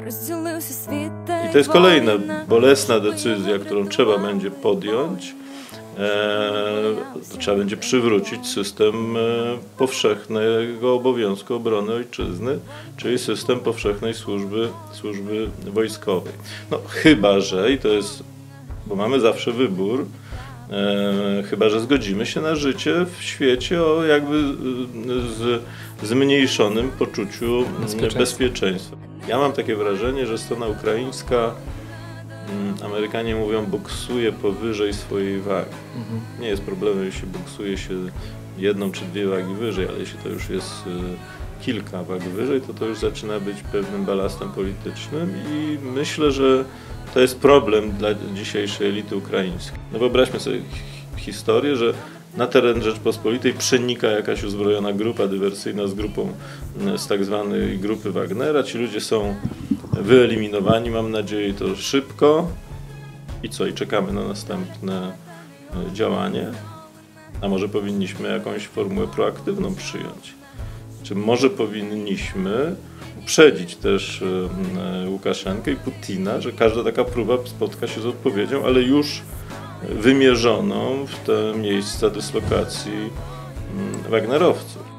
I to jest kolejna bolesna decyzja, którą trzeba będzie podjąć. Trzeba będzie przywrócić system powszechnego obowiązku obrony ojczyzny, czyli system powszechnej służby wojskowej. No chyba, że, i to jest, bo mamy zawsze wybór, chyba że zgodzimy się na życie w świecie o jakby zmniejszonym poczuciu bezpieczeństwa. Ja mam takie wrażenie, że strona ukraińska, Amerykanie mówią, boksuje powyżej swojej wagi. Nie jest problemem, jeśli boksuje się 1 czy 2 wagi wyżej, ale jeśli to już jest kilka wag wyżej, to już zaczyna być pewnym balastem politycznym i myślę, że to jest problem dla dzisiejszej elity ukraińskiej. No wyobraźmy sobie historię, że na teren Rzeczpospolitej przenika jakaś uzbrojona grupa dywersyjna z tak zwanej grupy Wagnera. Ci ludzie są wyeliminowani, mam nadzieję, to szybko. I co? I czekamy na następne działanie? A może powinniśmy jakąś formułę proaktywną przyjąć? Czy może powinniśmy uprzedzić też Łukaszenkę i Putina, że każda taka próba spotka się z odpowiedzią, ale już wymierzoną w te miejsca dyslokacji wagnerowców.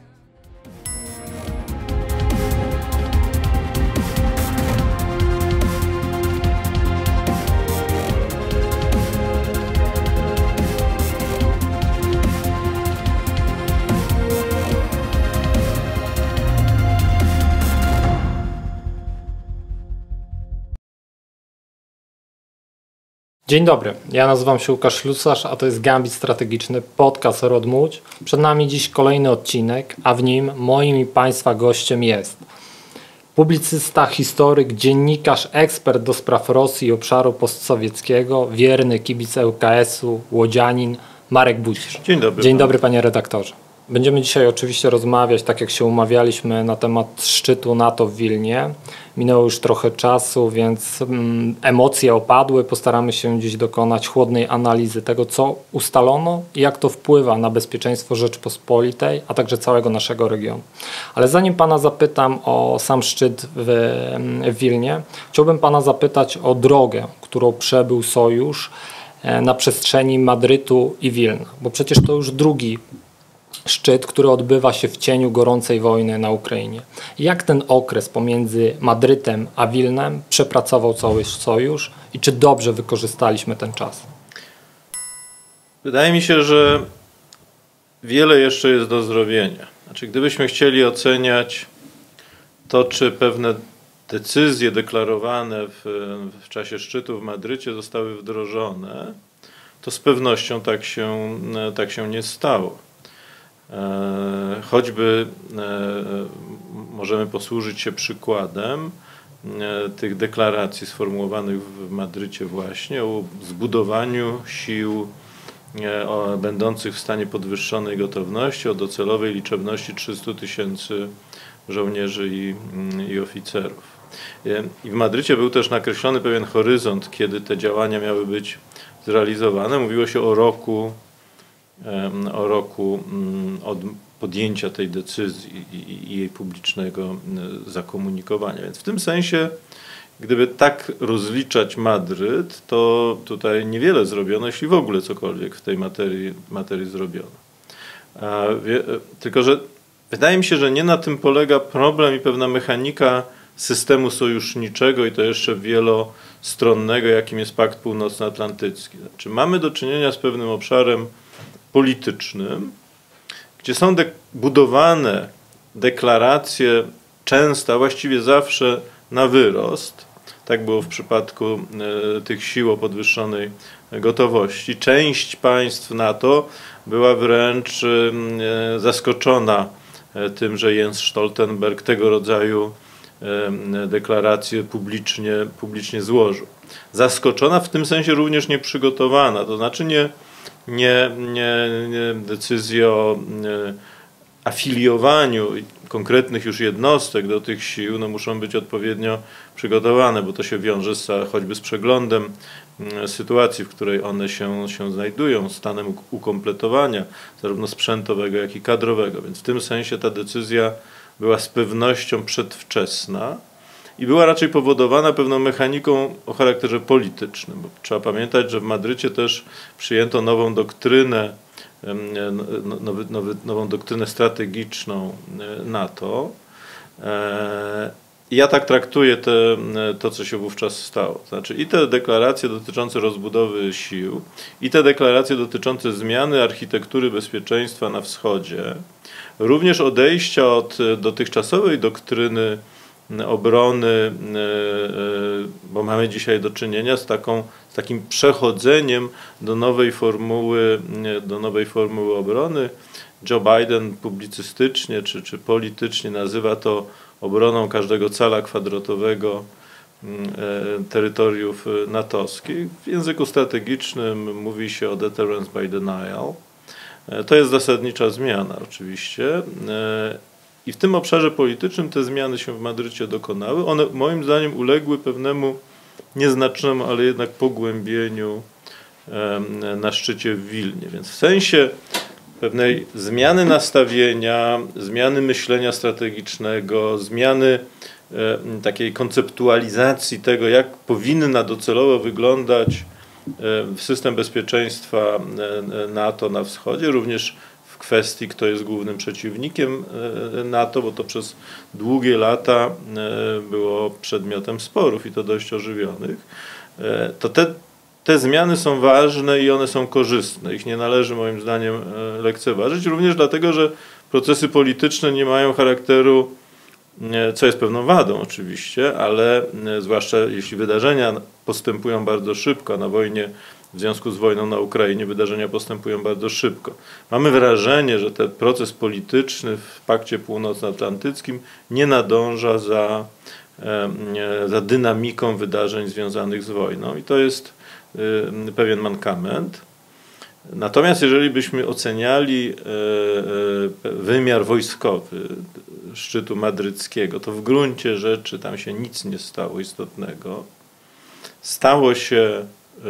Dzień dobry, ja nazywam się Łukasz Ślusarz, a to jest Gambit Strategiczny, podcast Rodmudź. Przed nami dziś kolejny odcinek, a w nim moim i Państwa gościem jest publicysta, historyk, dziennikarz, ekspert do spraw Rosji i obszaru postsowieckiego, wierny kibic ŁKS-u, łodzianin Marek Bucisz. Dzień dobry. Dzień dobry, panie redaktorze. Będziemy dzisiaj oczywiście rozmawiać, tak jak się umawialiśmy, na temat szczytu NATO w Wilnie. Minęło już trochę czasu, więc emocje opadły. Postaramy się dziś dokonać chłodnej analizy tego, co ustalono i jak to wpływa na bezpieczeństwo Rzeczpospolitej, a także całego naszego regionu. Ale zanim pana zapytam o sam szczyt w Wilnie, chciałbym pana zapytać o drogę, którą przebył Sojusz na przestrzeni Madrytu i Wilna, bo przecież to już drugi szczyt, który odbywa się w cieniu gorącej wojny na Ukrainie. Jak ten okres pomiędzy Madrytem a Wilnem przepracował cały Sojusz i czy dobrze wykorzystaliśmy ten czas? Wydaje mi się, że wiele jeszcze jest do zrobienia. Znaczy, gdybyśmy chcieli oceniać to, czy pewne decyzje deklarowane w czasie szczytu w Madrycie zostały wdrożone, to z pewnością tak się nie stało. Choćby możemy posłużyć się przykładem tych deklaracji sformułowanych w Madrycie właśnie o zbudowaniu sił będących w stanie podwyższonej gotowości o docelowej liczebności 300 000 żołnierzy i oficerów. I w Madrycie był też nakreślony pewien horyzont, kiedy te działania miały być zrealizowane. Mówiło się o roku od podjęcia tej decyzji i jej publicznego zakomunikowania. Więc w tym sensie, gdyby tak rozliczać Madryt, to tutaj niewiele zrobiono, jeśli w ogóle cokolwiek w tej materii zrobiono. Tylko że wydaje mi się, że nie na tym polega problem i pewna mechanika systemu sojuszniczego i to jeszcze wielostronnego, jakim jest Pakt Północnoatlantycki. Znaczy, mamy do czynienia z pewnym obszarem politycznym, gdzie są budowane deklaracje często, a właściwie zawsze na wyrost. Tak było w przypadku tych sił o podwyższonej gotowości. Część państw NATO była wręcz zaskoczona tym, że Jens Stoltenberg tego rodzaju deklaracje publicznie złożył. Zaskoczona, w tym sensie również nieprzygotowana, to znaczy nie decyzje o afiliowaniu konkretnych już jednostek do tych sił muszą być odpowiednio przygotowane, bo to się wiąże choćby z przeglądem sytuacji, w której one się znajdują, stanem ukompletowania zarówno sprzętowego, jak i kadrowego. Więc w tym sensie ta decyzja była z pewnością przedwczesna i była raczej powodowana pewną mechaniką o charakterze politycznym. Bo trzeba pamiętać, że w Madrycie też przyjęto nową doktrynę, nową doktrynę strategiczną NATO. I ja tak traktuję to, co się wówczas stało. Znaczy i te deklaracje dotyczące rozbudowy sił, i te deklaracje dotyczące zmiany architektury bezpieczeństwa na wschodzie, również odejścia od dotychczasowej doktryny obrony, bo mamy dzisiaj do czynienia z takim przechodzeniem do nowej formuły obrony. Joe Biden publicystycznie czy politycznie nazywa to obroną każdego cala kwadratowego terytoriów natowskich. W języku strategicznym mówi się o deterrence by denial. To jest zasadnicza zmiana oczywiście. I w tym obszarze politycznym te zmiany się w Madrycie dokonały. One moim zdaniem uległy pewnemu nieznacznemu, ale jednak pogłębieniu na szczycie w Wilnie. Więc w sensie pewnej zmiany nastawienia, zmiany myślenia strategicznego, zmiany takiej konceptualizacji tego, jak powinna docelowo wyglądać system bezpieczeństwa NATO na wschodzie, również w kwestii, kto jest głównym przeciwnikiem NATO, bo to przez długie lata było przedmiotem sporów i to dość ożywionych, to te zmiany są ważne i one są korzystne. Ich nie należy moim zdaniem lekceważyć, również dlatego, że procesy polityczne nie mają charakteru, co jest pewną wadą oczywiście, ale zwłaszcza jeśli wydarzenia postępują bardzo szybko, a na wojnie w związku z wojną na Ukrainie wydarzenia postępują bardzo szybko. Mamy wrażenie, że ten proces polityczny w Pakcie Północnoatlantyckim nie nadąża za dynamiką wydarzeń związanych z wojną i to jest pewien mankament. Natomiast jeżeli byśmy oceniali wymiar wojskowy szczytu madryckiego, to w gruncie rzeczy tam się nic nie stało istotnego. Stało się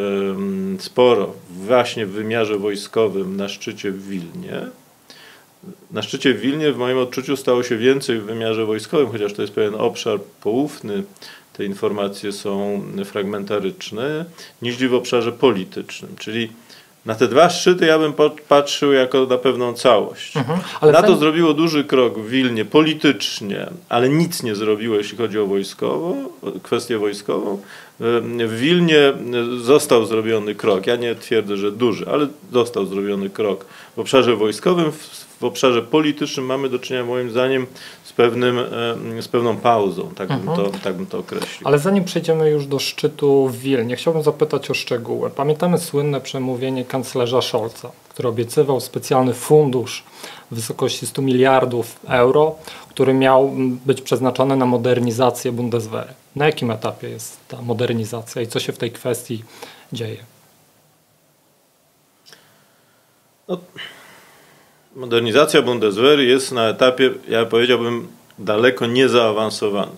sporo właśnie w wymiarze wojskowym na szczycie w Wilnie. Na szczycie w Wilnie w moim odczuciu stało się więcej w wymiarze wojskowym, chociaż to jest pewien obszar poufny, te informacje są fragmentaryczne, niż w obszarze politycznym. Czyli na te dwa szczyty ja bym patrzył jako na pewną całość. NATO zrobiło duży krok w Wilnie politycznie, ale nic nie zrobiło, jeśli chodzi o kwestię wojskową. W Wilnie został zrobiony krok, ja nie twierdzę, że duży, ale został zrobiony krok w obszarze wojskowym. W obszarze politycznym mamy do czynienia moim zdaniem z pewną pauzą, tak bym to określił. Ale zanim przejdziemy już do szczytu w Wilnie, chciałbym zapytać o szczegóły. Pamiętamy słynne przemówienie kanclerza Scholza, który obiecywał specjalny fundusz w wysokości 100 miliardów euro, który miał być przeznaczony na modernizację Bundeswehry. Na jakim etapie jest ta modernizacja i co się w tej kwestii dzieje? Modernizacja Bundeswehry jest na etapie, ja powiedziałbym, daleko niezaawansowanym.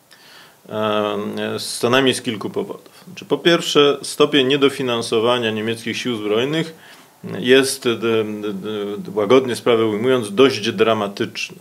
Co najmniej z kilku powodów. Znaczy, po pierwsze, stopień niedofinansowania niemieckich sił zbrojnych jest, łagodnie sprawę ujmując, dość dramatyczny.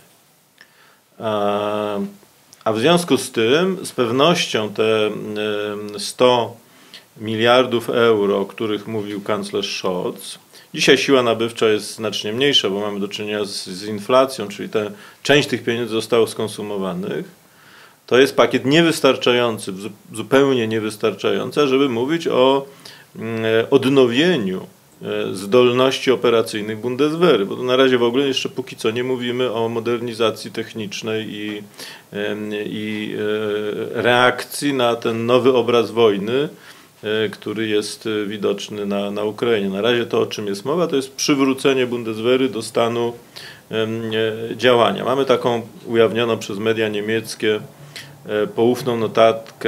A w związku z tym, z pewnością te 100 miliardów euro, o których mówił kanclerz Scholz, dzisiaj siła nabywcza jest znacznie mniejsza, bo mamy do czynienia z inflacją, czyli część tych pieniędzy zostało skonsumowanych. To jest pakiet niewystarczający, zupełnie niewystarczający, żeby mówić o odnowieniu zdolności operacyjnych Bundeswehry, bo na razie w ogóle jeszcze póki co nie mówimy o modernizacji technicznej i reakcji na ten nowy obraz wojny, który jest widoczny na Ukrainie. Na razie to, o czym jest mowa, to jest przywrócenie Bundeswehry do stanu działania. Mamy taką ujawnioną przez media niemieckie poufną notatkę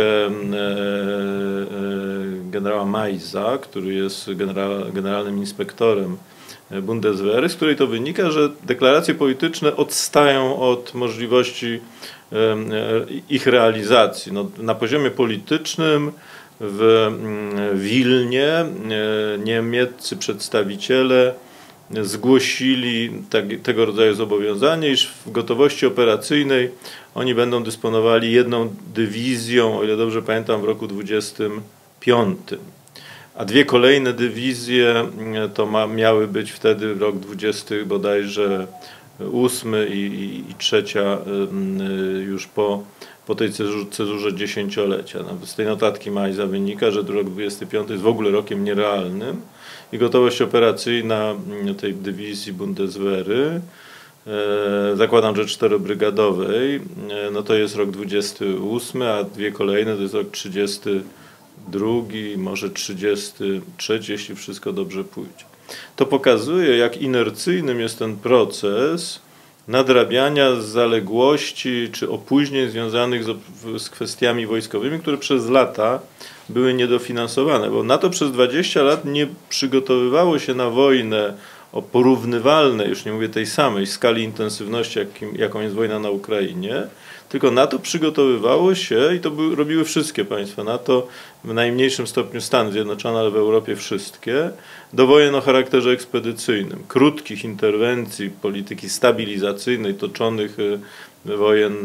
generała Meisa, który jest generalnym inspektorem Bundeswehry, z której to wynika, że deklaracje polityczne odstają od możliwości ich realizacji. Na poziomie politycznym w Wilnie niemieccy przedstawiciele zgłosili tego rodzaju zobowiązanie, iż w gotowości operacyjnej oni będą dysponowali jedną dywizją, o ile dobrze pamiętam, w roku 2025. A dwie kolejne dywizje to miały być wtedy rok 20 bodajże 8 i trzecia już po tej cezurze dziesięciolecia. Z tej notatki Majza wynika, że rok 25 jest w ogóle rokiem nierealnym i gotowość operacyjna tej dywizji Bundeswehry, zakładam, że 4-brygadowej, no to jest rok 28, a dwie kolejne to jest rok 32, może 33, jeśli wszystko dobrze pójdzie. To pokazuje, jak inercyjnym jest ten proces nadrabiania zaległości czy opóźnień związanych z kwestiami wojskowymi, które przez lata były niedofinansowane, bo NATO przez 20 lat nie przygotowywało się na wojnę o porównywalnej, już nie mówię tej samej skali intensywności, jaką jest wojna na Ukrainie, tylko NATO przygotowywało się, i to robiły wszystkie państwa NATO, w najmniejszym stopniu Stany Zjednoczone, ale w Europie wszystkie, do wojen o charakterze ekspedycyjnym, krótkich interwencji, polityki stabilizacyjnej, toczonych wojen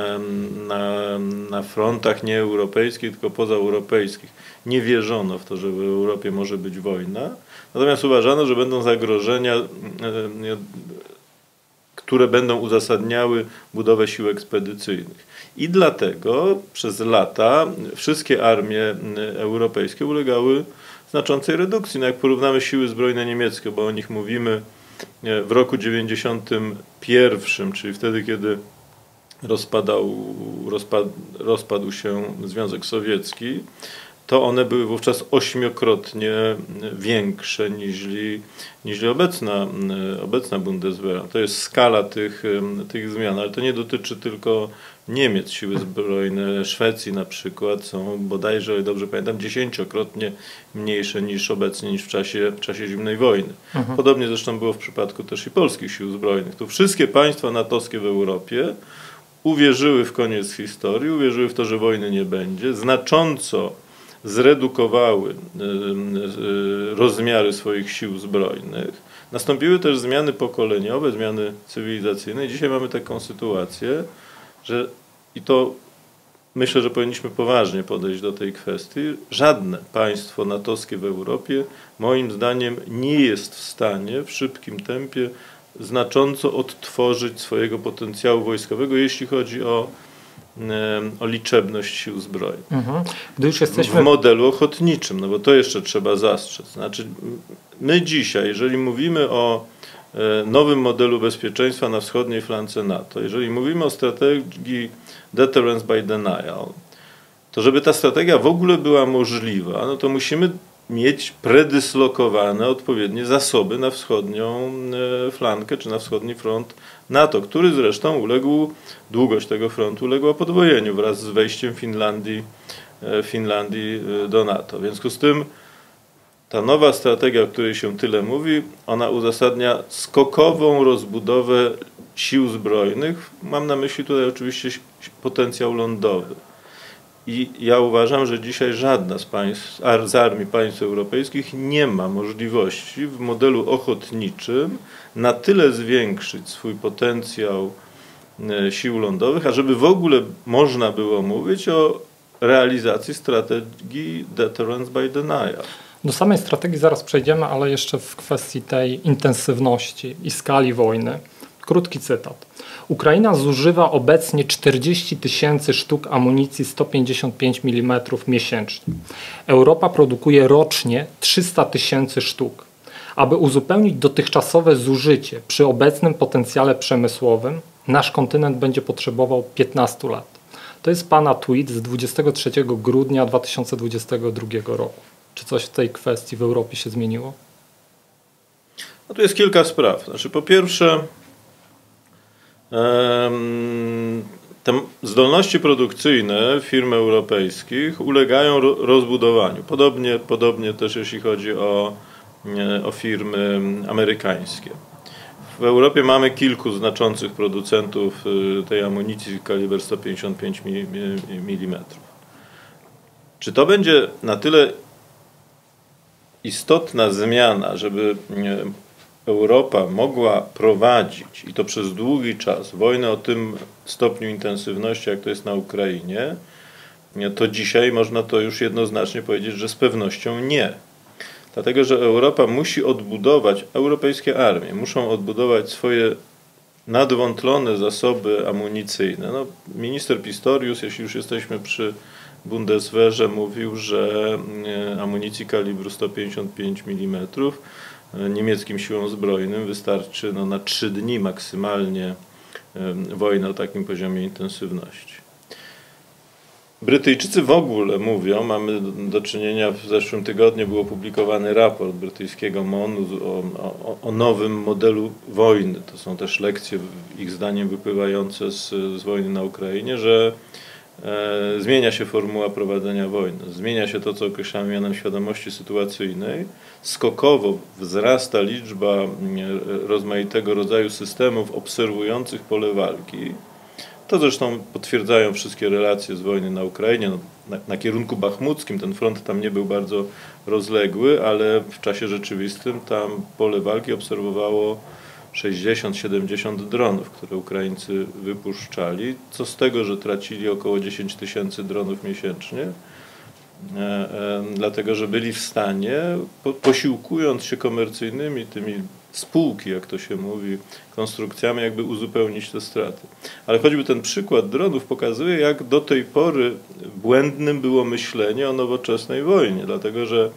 na frontach nie europejskich, tylko pozaeuropejskich. Nie wierzono w to, że w Europie może być wojna, natomiast uważano, że będą zagrożenia, które będą uzasadniały budowę sił ekspedycyjnych. I dlatego przez lata wszystkie armie europejskie ulegały znaczącej redukcji. No jak porównamy siły zbrojne niemieckie, bo o nich mówimy w roku 1991, czyli wtedy, kiedy rozpadł się Związek Sowiecki, to one były wówczas 8-krotnie większe niż obecna Bundeswehra. To jest skala tych zmian, ale to nie dotyczy tylko Niemiec. Siły zbrojne Szwecji na przykład są bodajże, o ile dobrze pamiętam, 10-krotnie mniejsze niż obecnie, niż w czasie zimnej wojny. Podobnie zresztą było w przypadku też i polskich sił zbrojnych. Tu wszystkie państwa natowskie w Europie uwierzyły w koniec historii, uwierzyły w to, że wojny nie będzie, znacząco zredukowały rozmiary swoich sił zbrojnych. Nastąpiły też zmiany pokoleniowe, zmiany cywilizacyjne. Dzisiaj mamy taką sytuację, że i to myślę, że powinniśmy poważnie podejść do tej kwestii. Żadne państwo natowskie w Europie, moim zdaniem, nie jest w stanie w szybkim tempie znacząco odtworzyć swojego potencjału wojskowego, jeśli chodzi o liczebność sił zbrojnych. Gdy już jesteśmy w modelu ochotniczym, no bo to jeszcze trzeba zastrzec. Znaczy, my dzisiaj, jeżeli mówimy o nowym modelu bezpieczeństwa na wschodniej flance NATO, jeżeli mówimy o strategii deterrence by denial, to żeby ta strategia w ogóle była możliwa, no to musimy mieć predyslokowane odpowiednie zasoby na wschodnią flankę, czy na wschodni front NATO, który zresztą długość tego frontu uległa podwojeniu wraz z wejściem Finlandii do NATO. W związku z tym ta nowa strategia, o której się tyle mówi, ona uzasadnia skokową rozbudowę sił zbrojnych. Mam na myśli tutaj oczywiście potencjał lądowy. I ja uważam, że dzisiaj żadna z armii państw europejskich nie ma możliwości w modelu ochotniczym na tyle zwiększyć swój potencjał sił lądowych, ażeby w ogóle można było mówić o realizacji strategii deterrence by denial. Do samej strategii zaraz przejdziemy, ale jeszcze w kwestii tej intensywności i skali wojny. Krótki cytat. Ukraina zużywa obecnie 40 000 sztuk amunicji 155 mm miesięcznie. Europa produkuje rocznie 300 000 sztuk. Aby uzupełnić dotychczasowe zużycie przy obecnym potencjale przemysłowym, nasz kontynent będzie potrzebował 15 lat. To jest pana tweet z 23 grudnia 2022 roku. Czy coś w tej kwestii w Europie się zmieniło? No tu jest kilka spraw. Znaczy, po pierwsze, te zdolności produkcyjne firm europejskich ulegają rozbudowaniu. Podobnie też jeśli chodzi o firmy amerykańskie. W Europie mamy kilku znaczących producentów tej amunicji kaliber 155 mm. Czy to będzie na tyle istotna zmiana, żeby Europa mogła prowadzić, i to przez długi czas, wojnę o tym stopniu intensywności, jak to jest na Ukrainie, to dzisiaj można to już jednoznacznie powiedzieć, że z pewnością nie. Dlatego, że Europa musi odbudować, europejskie armie muszą odbudować swoje nadwątlone zasoby amunicyjne. No, minister Pistorius, jeśli już jesteśmy przy Bundeswehrze, mówił, że amunicji kalibru 155 mm niemieckim siłom zbrojnym wystarczy na 3 dni maksymalnie wojny o takim poziomie intensywności. Brytyjczycy w ogóle mówią, mamy do czynienia, w zeszłym tygodniu był opublikowany raport brytyjskiego MON-u o nowym modelu wojny. To są też lekcje, ich zdaniem, wypływające z wojny na Ukrainie, że zmienia się formuła prowadzenia wojny, zmienia się to, co określamy mianem świadomości sytuacyjnej, skokowo wzrasta liczba rozmaitego rodzaju systemów obserwujących pole walki. To zresztą potwierdzają wszystkie relacje z wojny na Ukrainie. No, na kierunku bachmuckim ten front tam nie był bardzo rozległy, ale w czasie rzeczywistym tam pole walki obserwowało 60-70 dronów, które Ukraińcy wypuszczali. Co z tego, że tracili około 10 000 dronów miesięcznie, dlatego że byli w stanie, posiłkując się komercyjnymi tymi spółki, jak to się mówi, konstrukcjami, jakby uzupełnić te straty. Ale choćby ten przykład dronów pokazuje, jak do tej pory błędnym było myślenie o nowoczesnej wojnie, dlatego że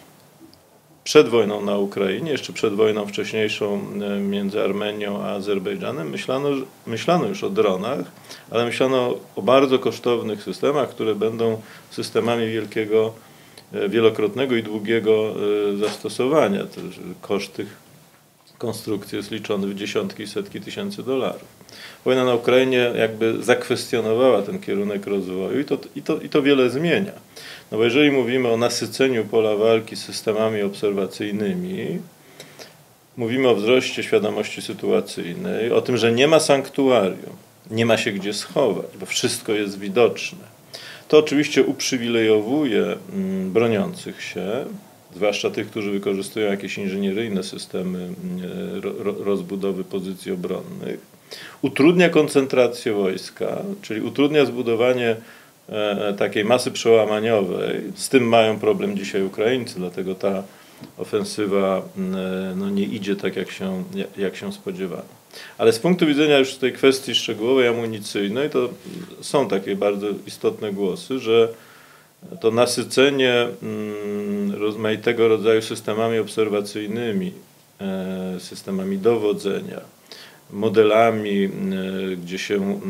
przed wojną na Ukrainie, jeszcze przed wojną wcześniejszą między Armenią a Azerbejdżanem myślano już o dronach, ale myślano o bardzo kosztownych systemach, które będą systemami wielkiego, wielokrotnego i długiego zastosowania. Koszt tych konstrukcji jest liczony w dziesiątki i setki tysięcy dolarów. Wojna na Ukrainie jakby zakwestionowała ten kierunek rozwoju i to wiele zmienia. No bo jeżeli mówimy o nasyceniu pola walki systemami obserwacyjnymi, mówimy o wzroście świadomości sytuacyjnej, o tym, że nie ma sanktuarium, nie ma się gdzie schować, bo wszystko jest widoczne. To oczywiście uprzywilejowuje broniących się, zwłaszcza tych, którzy wykorzystują jakieś inżynieryjne systemy rozbudowy pozycji obronnych, utrudnia koncentrację wojska, czyli utrudnia zbudowanie takiej masy przełamaniowej. Z tym mają problem dzisiaj Ukraińcy, dlatego ta ofensywa nie idzie tak, jak się spodziewano. Ale z punktu widzenia już tej kwestii szczegółowej, amunicyjnej, to są takie bardzo istotne głosy, że to nasycenie rozmaitego rodzaju systemami obserwacyjnymi, systemami dowodzenia, modelami, gdzie się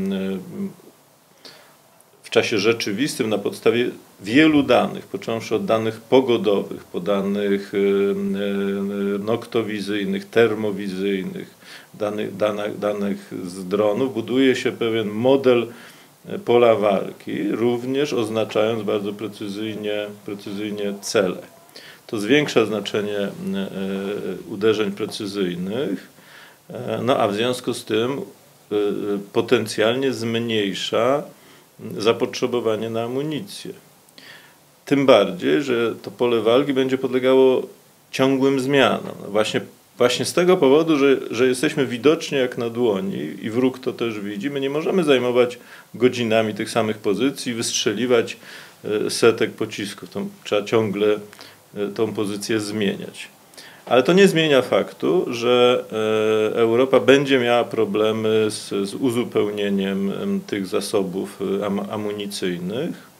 w czasie rzeczywistym na podstawie wielu danych, począwszy od danych pogodowych, po danych noktowizyjnych, termowizyjnych, danych z dronów, buduje się pewien model pola walki, również oznaczając bardzo precyzyjnie cele. To zwiększa znaczenie uderzeń precyzyjnych, a w związku z tym potencjalnie zmniejsza zapotrzebowanie na amunicję. Tym bardziej, że to pole walki będzie podlegało ciągłym zmianom. Właśnie z tego powodu, że jesteśmy widoczni jak na dłoni i wróg to też widzi, my nie możemy zajmować godzinami tych samych pozycji, wystrzeliwać setek pocisków. Trzeba ciągle tą pozycję zmieniać. Ale to nie zmienia faktu, że Europa będzie miała problemy z uzupełnieniem tych zasobów amunicyjnych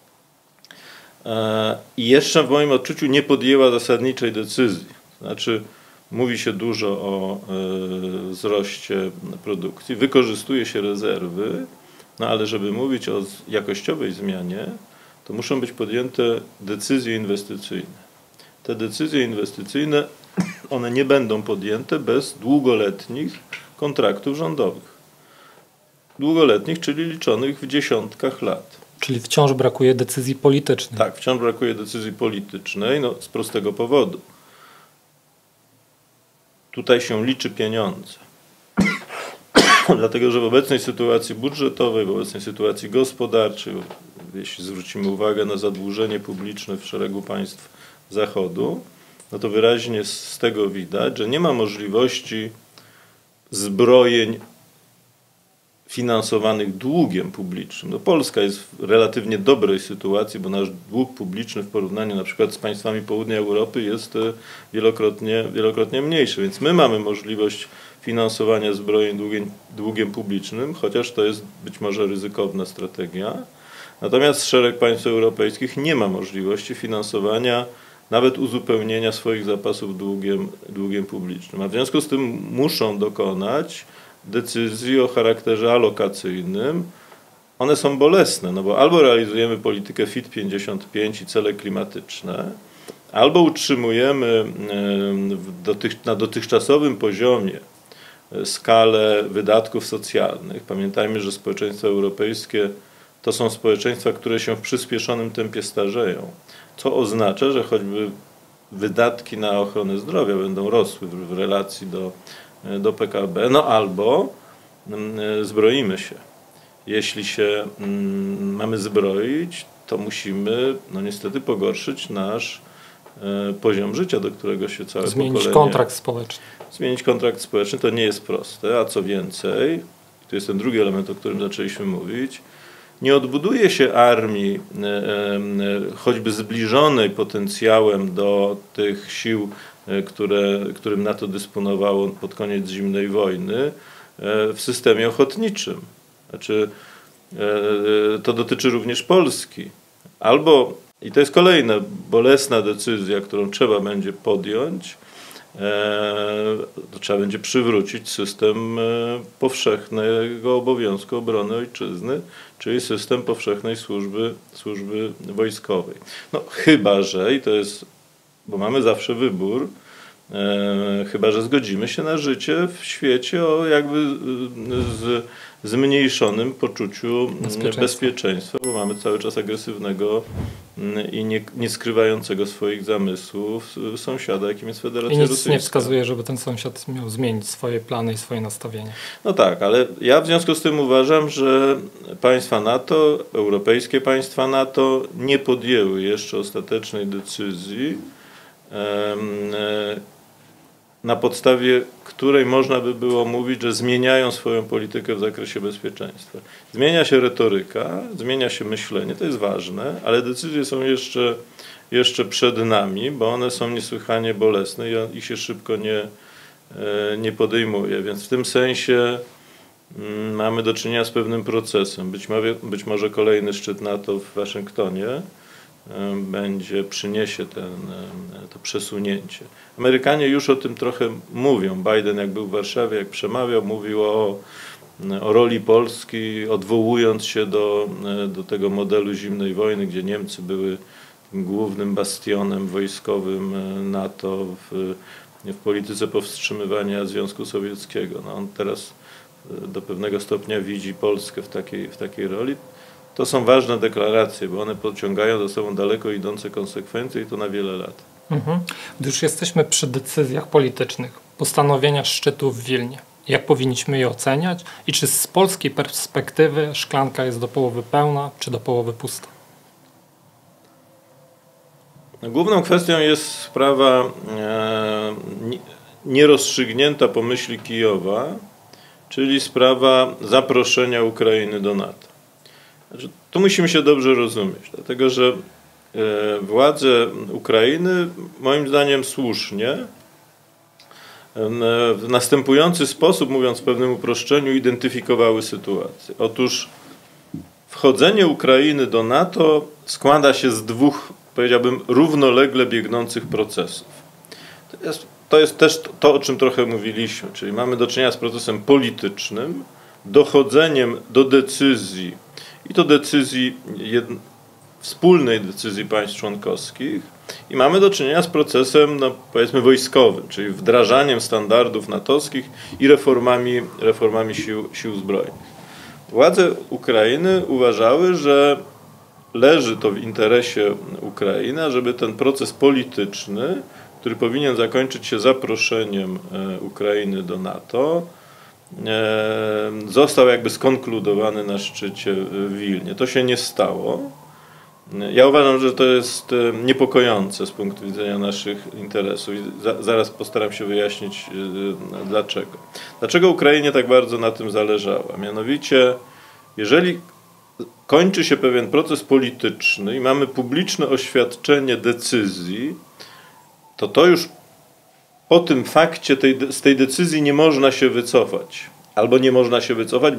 i jeszcze w moim odczuciu nie podjęła zasadniczej decyzji. Znaczy, mówi się dużo o wzroście produkcji, wykorzystuje się rezerwy, ale żeby mówić o jakościowej zmianie, to muszą być podjęte decyzje inwestycyjne. Te decyzje inwestycyjne, one nie będą podjęte bez długoletnich kontraktów rządowych. Długoletnich, czyli liczonych w dziesiątkach lat. Czyli wciąż brakuje decyzji politycznej. Tak, wciąż brakuje decyzji politycznej, z prostego powodu. Tutaj się liczy pieniądze. Dlatego, że w obecnej sytuacji budżetowej, w obecnej sytuacji gospodarczej, jeśli zwrócimy uwagę na zadłużenie publiczne w szeregu państw Zachodu, no to wyraźnie z tego widać, że nie ma możliwości zbrojeń finansowanych długiem publicznym. No Polska jest w relatywnie dobrej sytuacji, bo nasz dług publiczny w porównaniu na przykład z państwami południa Europy jest wielokrotnie mniejszy, więc my mamy możliwość finansowania zbrojeń długiem publicznym, chociaż to jest być może ryzykowna strategia. Natomiast szereg państw europejskich nie ma możliwości finansowania, nawet uzupełnienia swoich zapasów długiem publicznym. A w związku z tym muszą dokonać decyzji o charakterze alokacyjnym. One są bolesne, no bo albo realizujemy politykę Fit 55 i cele klimatyczne, albo utrzymujemy na dotychczasowym poziomie skalę wydatków socjalnych. Pamiętajmy, że społeczeństwa europejskie to są społeczeństwa, które się w przyspieszonym tempie starzeją, co oznacza, że choćby wydatki na ochronę zdrowia będą rosły w relacji do PKB, no albo zbroimy się. Jeśli się mamy zbroić, to musimy no niestety pogorszyć nasz poziom życia, do którego się całe Zmienić pokolenie... kontrakt społeczny. Zmienić kontrakt społeczny to nie jest proste, a co więcej, to jest ten drugi element, o którym zaczęliśmy mówić, nie odbuduje się armii, choćby zbliżonej potencjałem do tych sił, którym NATO dysponowało pod koniec zimnej wojny, w systemie ochotniczym. Znaczy, to dotyczy również Polski. Albo, i to jest kolejna bolesna decyzja, którą trzeba będzie podjąć, to trzeba będzie przywrócić system powszechnego obowiązku obrony ojczyzny, czyli system powszechnej służby wojskowej. No chyba, że, i to jest, bo mamy zawsze wybór, chyba że zgodzimy się na życie w świecie o jakby zmniejszonym poczuciu bezpieczeństwa, bo mamy cały czas agresywnego i nie skrywającego swoich zamysłów sąsiada, jakim jest Federacja Rosyjska. I nic nie wskazuje, żeby ten sąsiad miał zmienić swoje plany i swoje nastawienie. No tak, ale ja w związku z tym uważam, że państwa NATO, europejskie państwa NATO nie podjęły jeszcze ostatecznej decyzji, na podstawie której można by było mówić, że zmieniają swoją politykę w zakresie bezpieczeństwa. Zmienia się retoryka, zmienia się myślenie, to jest ważne, ale decyzje są jeszcze przed nami, bo one są niesłychanie bolesne i ich się szybko nie podejmuje. Więc w tym sensie mamy do czynienia z pewnym procesem. Być może kolejny szczyt NATO w Waszyngtonie przyniesie to przesunięcie. Amerykanie już o tym trochę mówią. Biden, jak był w Warszawie, jak przemawiał, mówił o roli Polski, odwołując się do tego modelu zimnej wojny, gdzie Niemcy były tym głównym bastionem wojskowym NATO w polityce powstrzymywania Związku Sowieckiego. No on teraz do pewnego stopnia widzi Polskę w takiej roli. To są ważne deklaracje, bo one pociągają za sobą daleko idące konsekwencje i to na wiele lat. Gdy już jesteśmy przy decyzjach politycznych, postanowienia szczytu w Wilnie, jak powinniśmy je oceniać i czy z polskiej perspektywy szklanka jest do połowy pełna, czy do połowy pusta? Główną kwestią jest sprawa nierozstrzygnięta po myśli Kijowa, czyli sprawa zaproszenia Ukrainy do NATO. Znaczy, tu musimy się dobrze rozumieć, dlatego że władze Ukrainy, moim zdaniem słusznie, w następujący sposób, mówiąc w pewnym uproszczeniu, identyfikowały sytuację. Otóż wchodzenie Ukrainy do NATO składa się z dwóch, powiedziałbym, równolegle biegnących procesów. To jest też to, o czym trochę mówiliśmy, czyli mamy do czynienia z procesem politycznym, dochodzeniem do decyzji, i to decyzji, wspólnej decyzji państw członkowskich, i mamy do czynienia z procesem, no, powiedzmy, wojskowym, czyli wdrażaniem standardów natowskich i reformami sił zbrojnych. Władze Ukrainy uważały, że leży to w interesie Ukrainy, żeby ten proces polityczny, który powinien zakończyć się zaproszeniem Ukrainy do NATO, został jakby skonkludowany na szczycie w Wilnie. To się nie stało. Ja uważam, że to jest niepokojące z punktu widzenia naszych interesów i zaraz postaram się wyjaśnić dlaczego. Dlaczego Ukrainie tak bardzo na tym zależało? A mianowicie, jeżeli kończy się pewien proces polityczny i mamy publiczne oświadczenie decyzji, to już po tym fakcie z tej decyzji nie można się wycofać. Albo nie można się wycofać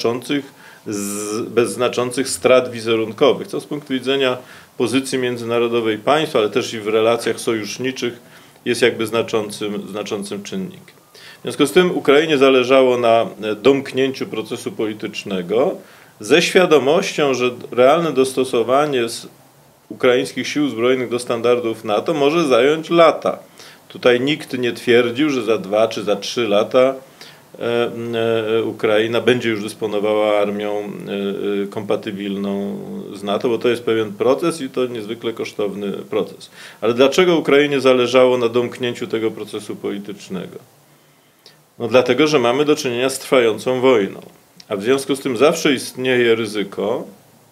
bez znaczących strat wizerunkowych, co z punktu widzenia pozycji międzynarodowej państwa, ale też i w relacjach sojuszniczych jest jakby znaczącym czynnikiem. W związku z tym Ukrainie zależało na domknięciu procesu politycznego ze świadomością, że realne dostosowanie ukraińskich sił zbrojnych do standardów NATO może zająć lata. Tutaj nikt nie twierdził, że za 2 czy za 3 lata Ukraina będzie już dysponowała armią kompatybilną z NATO, bo to jest pewien proces i to niezwykle kosztowny proces. Ale dlaczego Ukrainie zależało na domknięciu tego procesu politycznego? No dlatego, że mamy do czynienia z trwającą wojną. A w związku z tym zawsze istnieje ryzyko,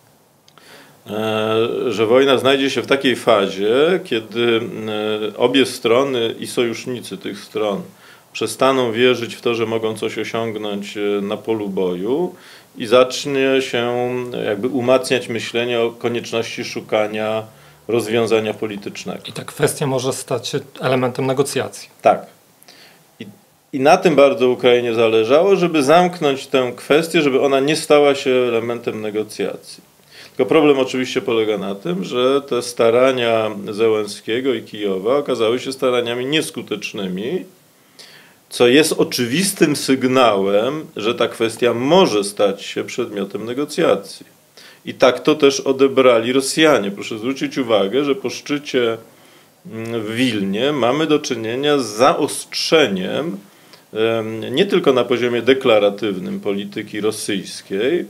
że wojna znajdzie się w takiej fazie, kiedy obie strony i sojusznicy tych stron przestaną wierzyć w to, że mogą coś osiągnąć na polu boju i zacznie się jakby umacniać myślenie o konieczności szukania rozwiązania politycznego. I ta kwestia może stać się elementem negocjacji. Tak. I na tym bardzo Ukrainie zależało, żeby zamknąć tę kwestię, żeby ona nie stała się elementem negocjacji. Tylko problem oczywiście polega na tym, że te starania Zełenskiego i Kijowa okazały się staraniami nieskutecznymi, co jest oczywistym sygnałem, że ta kwestia może stać się przedmiotem negocjacji. I tak to też odebrali Rosjanie. Proszę zwrócić uwagę, że po szczycie w Wilnie mamy do czynienia z zaostrzeniem nie tylko na poziomie deklaratywnym polityki rosyjskiej,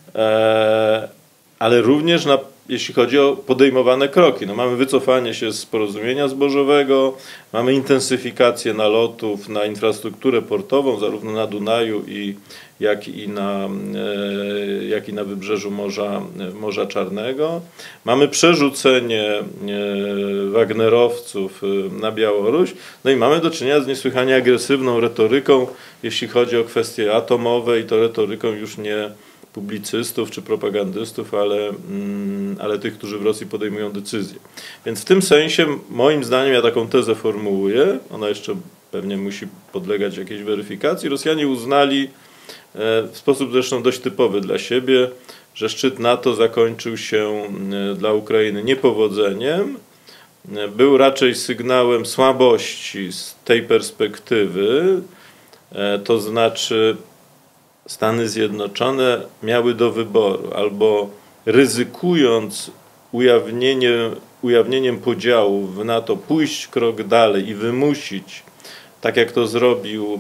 ale również jeśli chodzi o podejmowane kroki. No, mamy wycofanie się z porozumienia zbożowego, mamy intensyfikację nalotów na infrastrukturę portową, zarówno na Dunaju, jak i na wybrzeżu Morza Czarnego. Mamy przerzucenie wagnerowców na Białoruś, no i mamy do czynienia z niesłychanie agresywną retoryką, jeśli chodzi o kwestie atomowe i to retoryką już nie publicystów czy propagandystów, ale tych, którzy w Rosji podejmują decyzje. Więc w tym sensie, moim zdaniem, ja taką tezę formułuję, ona jeszcze pewnie musi podlegać jakiejś weryfikacji. Rosjanie uznali w sposób zresztą dość typowy dla siebie, że szczyt NATO zakończył się dla Ukrainy niepowodzeniem, był raczej sygnałem słabości z tej perspektywy, to znaczy Stany Zjednoczone miały do wyboru albo ryzykując ujawnieniem podziałów w NATO pójść krok dalej i wymusić, tak jak to zrobił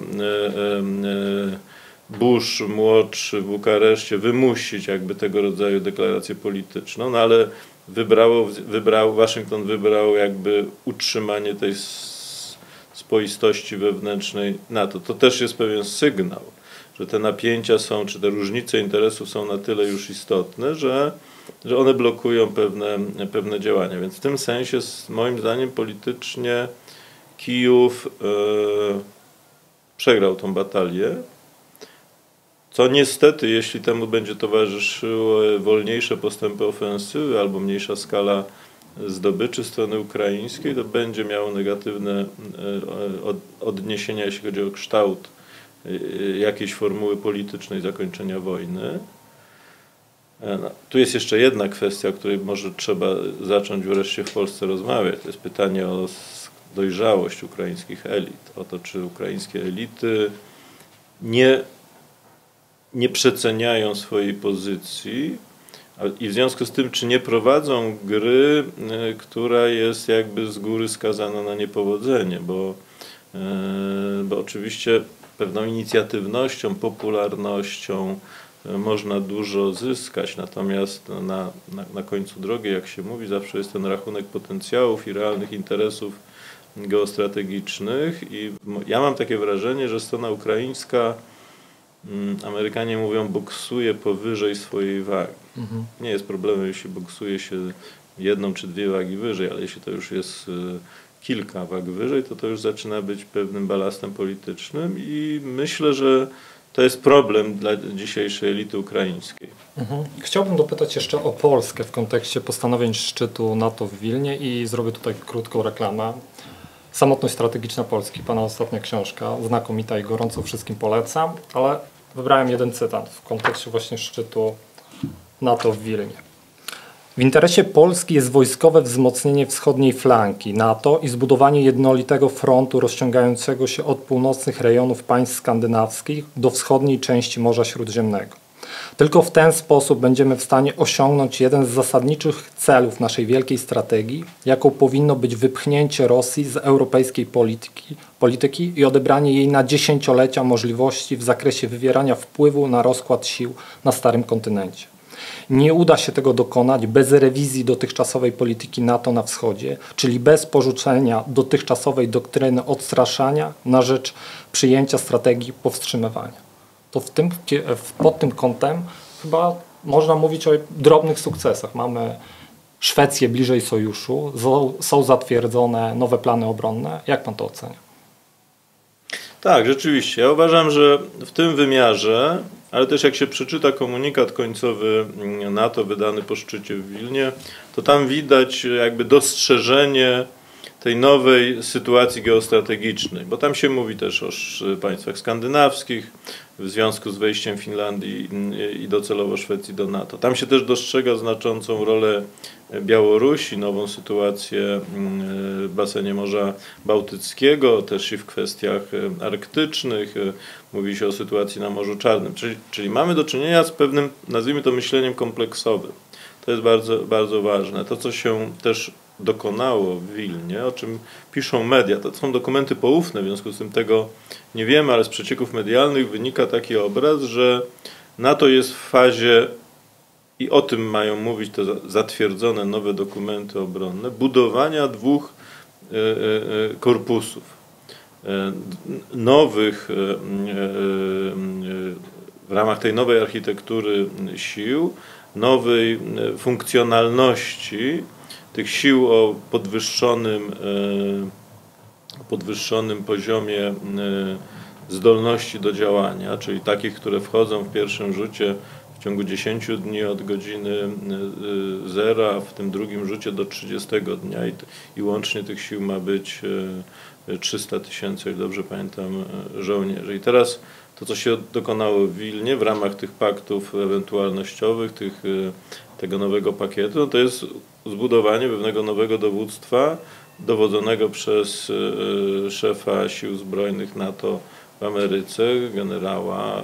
Bush młodszy w Bukareszcie, wymusić jakby tego rodzaju deklarację polityczną, no ale Waszyngton wybrał jakby utrzymanie tej spoistości wewnętrznej NATO. To też jest pewien sygnał, że te napięcia są, czy te różnice interesów są na tyle już istotne, że one blokują pewne działania. Więc w tym sensie, moim zdaniem, politycznie Kijów przegrał tą batalię, co niestety, jeśli temu będzie towarzyszyły wolniejsze postępy ofensywy albo mniejsza skala zdobyczy strony ukraińskiej, to będzie miało negatywne odniesienia, jeśli chodzi o kształt jakiejś formuły politycznej zakończenia wojny. No, tu jest jeszcze jedna kwestia, o której może trzeba zacząć wreszcie w Polsce rozmawiać. To jest pytanie o dojrzałość ukraińskich elit. O to, czy ukraińskie elity nie przeceniają swojej pozycji i w związku z tym, czy nie prowadzą gry, która jest jakby z góry skazana na niepowodzenie, bo oczywiście pewną inicjatywnością, popularnością można dużo zyskać, natomiast na końcu drogi, jak się mówi, zawsze jest ten rachunek potencjałów i realnych interesów geostrategicznych i ja mam takie wrażenie, że strona ukraińska Amerykanie mówią, boksuje powyżej swojej wagi. Nie jest problemem, jeśli boksuje się 1 czy 2 wagi wyżej, ale jeśli to już jest kilka wag wyżej, to już zaczyna być pewnym balastem politycznym i myślę, że to jest problem dla dzisiejszej elity ukraińskiej. Chciałbym dopytać jeszcze o Polskę w kontekście postanowień szczytu NATO w Wilnie i zrobię tutaj krótką reklamę. Samotność strategiczna Polski, pana ostatnia książka, znakomita i gorąco wszystkim polecam, ale wybrałem jeden cytat w kontekście właśnie szczytu NATO w Wilnie. W interesie Polski jest wojskowe wzmocnienie wschodniej flanki NATO i zbudowanie jednolitego frontu rozciągającego się od północnych rejonów państw skandynawskich do wschodniej części Morza Śródziemnego. Tylko w ten sposób będziemy w stanie osiągnąć jeden z zasadniczych celów naszej wielkiej strategii, jaką powinno być wypchnięcie Rosji z europejskiej polityki i odebranie jej na dziesięciolecia możliwości w zakresie wywierania wpływu na rozkład sił na starym kontynencie. Nie uda się tego dokonać bez rewizji dotychczasowej polityki NATO na wschodzie, czyli bez porzucenia dotychczasowej doktryny odstraszania na rzecz przyjęcia strategii powstrzymywania. To pod tym kątem chyba można mówić o drobnych sukcesach. Mamy Szwecję bliżej sojuszu, są zatwierdzone nowe plany obronne. Jak pan to ocenia? Tak, rzeczywiście. Ja uważam, że w tym wymiarze, ale też jak się przeczyta komunikat końcowy NATO wydany po szczycie w Wilnie, to tam widać jakby dostrzeżenie tej nowej sytuacji geostrategicznej, bo tam się mówi też o państwach skandynawskich w związku z wejściem Finlandii i docelowo Szwecji do NATO. Tam się też dostrzega znaczącą rolę Białorusi, nową sytuację w basenie Morza Bałtyckiego, też i w kwestiach arktycznych. Mówi się o sytuacji na Morzu Czarnym. Czyli mamy do czynienia z pewnym, nazwijmy to, myśleniem kompleksowym. To jest bardzo, bardzo ważne. To, co się też dokonało w Wilnie, o czym piszą media, to są dokumenty poufne, w związku z tym tego nie wiemy, ale z przecieków medialnych wynika taki obraz, że NATO jest w fazie, i o tym mają mówić te zatwierdzone nowe dokumenty obronne, budowania 2 korpusów. Nowych, w ramach tej nowej architektury sił, nowej funkcjonalności tych sił o podwyższonym poziomie zdolności do działania, czyli takich, które wchodzą w pierwszym rzucie w ciągu 10 dni od godziny 0, a w tym drugim rzucie do 30 dnia i łącznie tych sił ma być 300 000, jak dobrze pamiętam, żołnierzy. I teraz to, co się dokonało w Wilnie w ramach tych paktów ewentualnościowych, tego nowego pakietu, no to jest zbudowanie pewnego nowego dowództwa dowodzonego przez szefa sił zbrojnych NATO w Ameryce, generała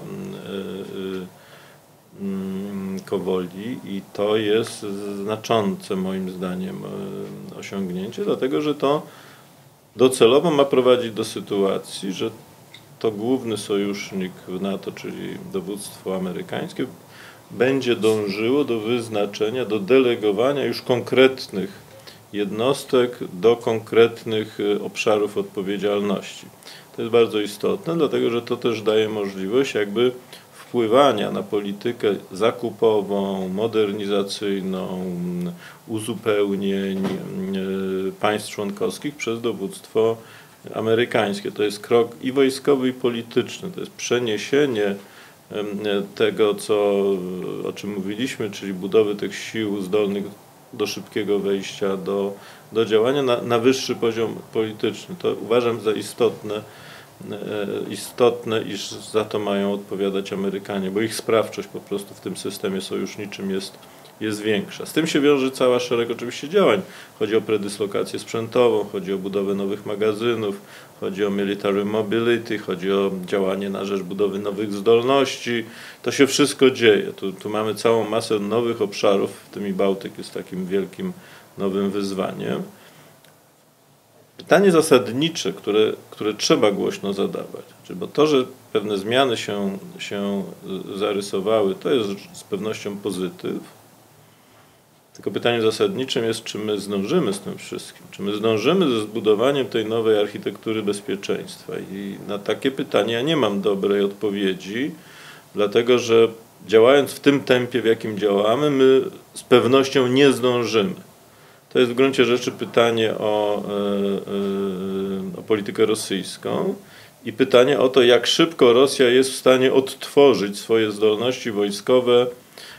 Kowoli, i to jest znaczące moim zdaniem osiągnięcie, dlatego że to docelowo ma prowadzić do sytuacji, że to główny sojusznik w NATO, czyli dowództwo amerykańskie, będzie dążyło do wyznaczenia, do delegowania już konkretnych jednostek do konkretnych obszarów odpowiedzialności. To jest bardzo istotne, dlatego że to też daje możliwość jakby wpływania na politykę zakupową, modernizacyjną, uzupełnień państw członkowskich przez dowództwo amerykańskie. To jest krok i wojskowy, i polityczny. To jest przeniesienie tego, o czym mówiliśmy, czyli budowy tych sił zdolnych do szybkiego wejścia do działania na wyższy poziom polityczny. To uważam za istotne, iż za to mają odpowiadać Amerykanie, bo ich sprawczość po prostu w tym systemie sojuszniczym jest większa. Z tym się wiąże cały szereg oczywiście działań. Chodzi o predyslokację sprzętową, chodzi o budowę nowych magazynów, chodzi o military mobility, chodzi o działanie na rzecz budowy nowych zdolności. To się wszystko dzieje. Tu mamy całą masę nowych obszarów, w tym i Bałtyk jest takim wielkim nowym wyzwaniem. Pytanie zasadnicze, które trzeba głośno zadawać, bo to, że pewne zmiany się zarysowały, to jest z pewnością pozytyw. Tylko pytaniem zasadniczym jest, czy my zdążymy z tym wszystkim, czy my zdążymy ze zbudowaniem tej nowej architektury bezpieczeństwa. I na takie pytanie ja nie mam dobrej odpowiedzi, dlatego że działając w tym tempie, w jakim działamy, my z pewnością nie zdążymy. To jest w gruncie rzeczy pytanie o politykę rosyjską i pytanie o to, jak szybko Rosja jest w stanie odtworzyć swoje zdolności wojskowe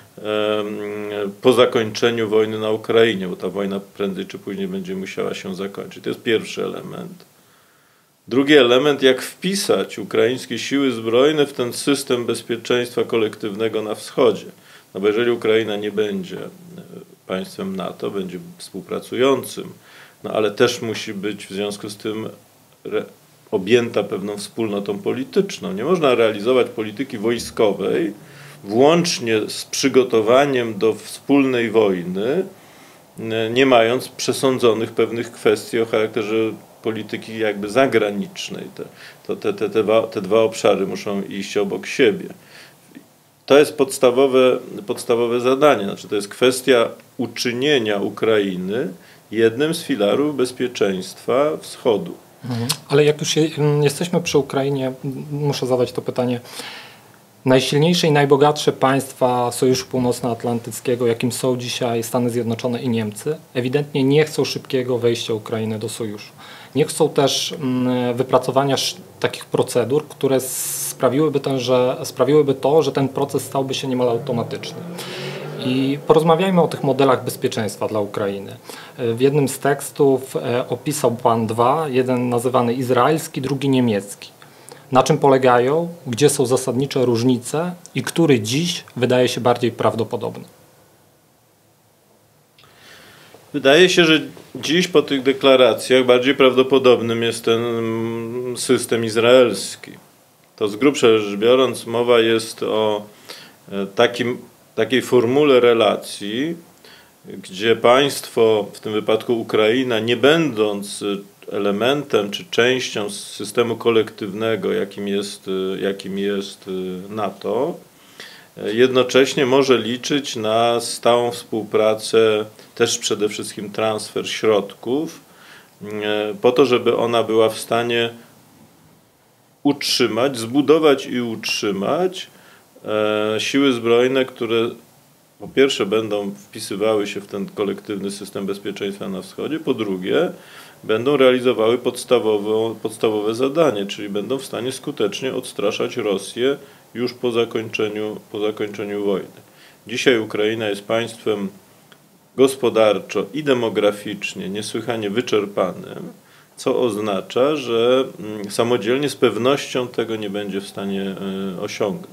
po zakończeniu wojny na Ukrainie, bo ta wojna prędzej czy później będzie musiała się zakończyć. To jest pierwszy element. Drugi element, jak wpisać ukraińskie siły zbrojne w ten system bezpieczeństwa kolektywnego na wschodzie. No bo jeżeli Ukraina nie będzie państwem NATO, będzie współpracującym, no ale też musi być w związku z tym objęta pewną wspólnotą polityczną. Nie można realizować polityki wojskowej włącznie z przygotowaniem do wspólnej wojny, nie mając przesądzonych pewnych kwestii o charakterze polityki jakby zagranicznej. Te dwa obszary muszą iść obok siebie. To jest podstawowe zadanie. Znaczy, to jest kwestia uczynienia Ukrainy jednym z filarów bezpieczeństwa wschodu. Ale jak już jesteśmy przy Ukrainie, muszę zadać to pytanie. Najsilniejsze i najbogatsze państwa Sojuszu Północnoatlantyckiego, jakim są dzisiaj Stany Zjednoczone i Niemcy, ewidentnie nie chcą szybkiego wejścia Ukrainy do sojuszu. Nie chcą też wypracowania takich procedur, które sprawiłyby to, że ten proces stałby się niemal automatyczny. I porozmawiajmy o tych modelach bezpieczeństwa dla Ukrainy. W jednym z tekstów opisał Pan dwa, jeden nazywany izraelski, drugi niemiecki. Na czym polegają, gdzie są zasadnicze różnice i który dziś wydaje się bardziej prawdopodobny? Wydaje się, że dziś po tych deklaracjach bardziej prawdopodobnym jest ten system izraelski. To z grubsza rzecz biorąc mowa jest o takiej formule relacji, gdzie państwo, w tym wypadku Ukraina, nie będąc elementem czy częścią systemu kolektywnego, jakim jest NATO, jednocześnie może liczyć na stałą współpracę, też przede wszystkim transfer środków, po to, żeby ona była w stanie zbudować i utrzymać siły zbrojne, które po pierwsze będą wpisywały się w ten kolektywny system bezpieczeństwa na wschodzie, po drugie będą realizowały podstawowe zadanie, czyli będą w stanie skutecznie odstraszać Rosję już po zakończeniu wojny. Dzisiaj Ukraina jest państwem gospodarczo i demograficznie niesłychanie wyczerpanym, co oznacza, że samodzielnie z pewnością tego nie będzie w stanie osiągnąć.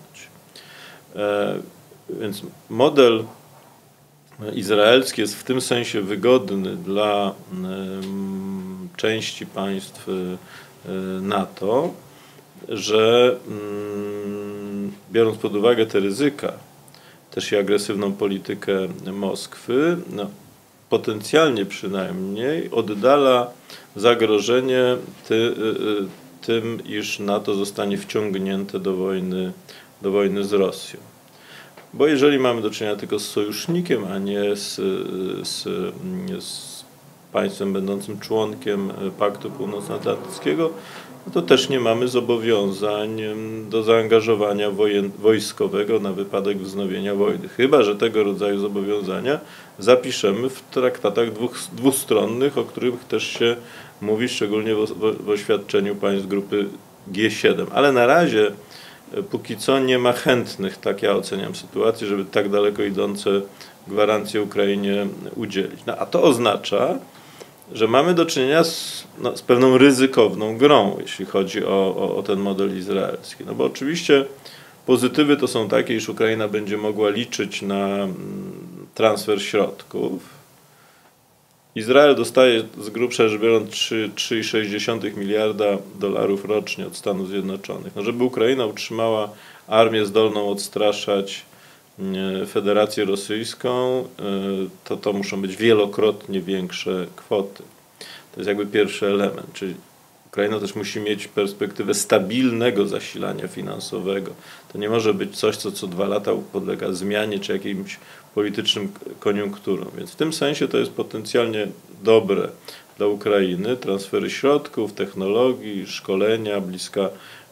Więc model izraelski jest w tym sensie wygodny dla części państw NATO, że biorąc pod uwagę te ryzyka, też i agresywną politykę Moskwy, potencjalnie przynajmniej oddala zagrożenie tym, iż NATO zostanie wciągnięte do wojny z Rosją. Bo jeżeli mamy do czynienia tylko z sojusznikiem, a nie z państwem będącym członkiem Paktu Północnoatlantyckiego, no to też nie mamy zobowiązań do zaangażowania wojskowego na wypadek wznowienia wojny. Chyba że tego rodzaju zobowiązania zapiszemy w traktatach dwustronnych, o których też się mówi, szczególnie w oświadczeniu państw grupy G7. Ale na razie póki co nie ma chętnych, tak ja oceniam sytuację, żeby tak daleko idące gwarancje Ukrainie udzielić. No, a to oznacza, że mamy do czynienia z pewną ryzykowną grą, jeśli chodzi o ten model izraelski. No bo oczywiście pozytywy to są takie, iż Ukraina będzie mogła liczyć na transfer środków. Izrael dostaje z grubsza rzecz biorąc 3,6 miliarda dolarów rocznie od Stanów Zjednoczonych. No, żeby Ukraina utrzymała armię zdolną odstraszać Federację Rosyjską, to muszą być wielokrotnie większe kwoty. To jest jakby pierwszy element, czyli Ukraina też musi mieć perspektywę stabilnego zasilania finansowego. To nie może być coś, co 2 lata podlega zmianie czy jakimś politycznym koniunkturom. Więc w tym sensie to jest potencjalnie dobre dla Ukrainy. Transfery środków, technologii, szkolenia,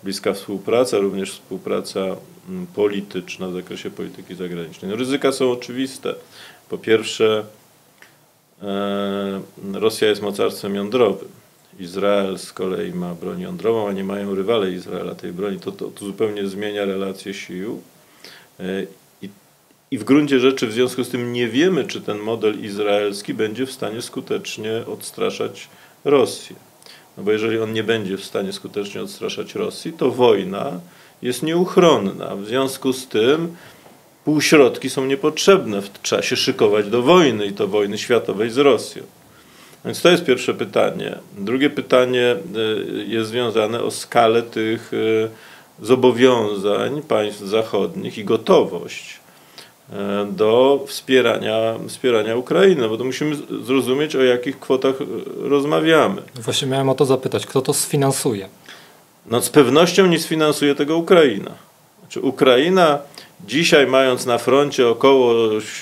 bliska współpraca, również współpraca polityczna w zakresie polityki zagranicznej. No, ryzyka są oczywiste. Po pierwsze, Rosja jest mocarstwem jądrowym. Izrael z kolei ma broń jądrową, a nie mają rywale Izraela tej broni. To zupełnie zmienia relacje sił. I w gruncie rzeczy w związku z tym nie wiemy, czy ten model izraelski będzie w stanie skutecznie odstraszać Rosję. No bo jeżeli on nie będzie w stanie skutecznie odstraszać Rosji, to wojna jest nieuchronna. W związku z tym półśrodki są niepotrzebne. Trzeba się szykować do wojny, i to wojny światowej z Rosją. Więc to jest pierwsze pytanie. Drugie pytanie jest związane o skalę tych zobowiązań państw zachodnich i gotowość do wspierania Ukrainy, bo to musimy zrozumieć, o jakich kwotach rozmawiamy. Właśnie miałem o to zapytać, kto to sfinansuje? No z pewnością nie sfinansuje tego Ukraina. Znaczy Ukraina dzisiaj, mając na froncie około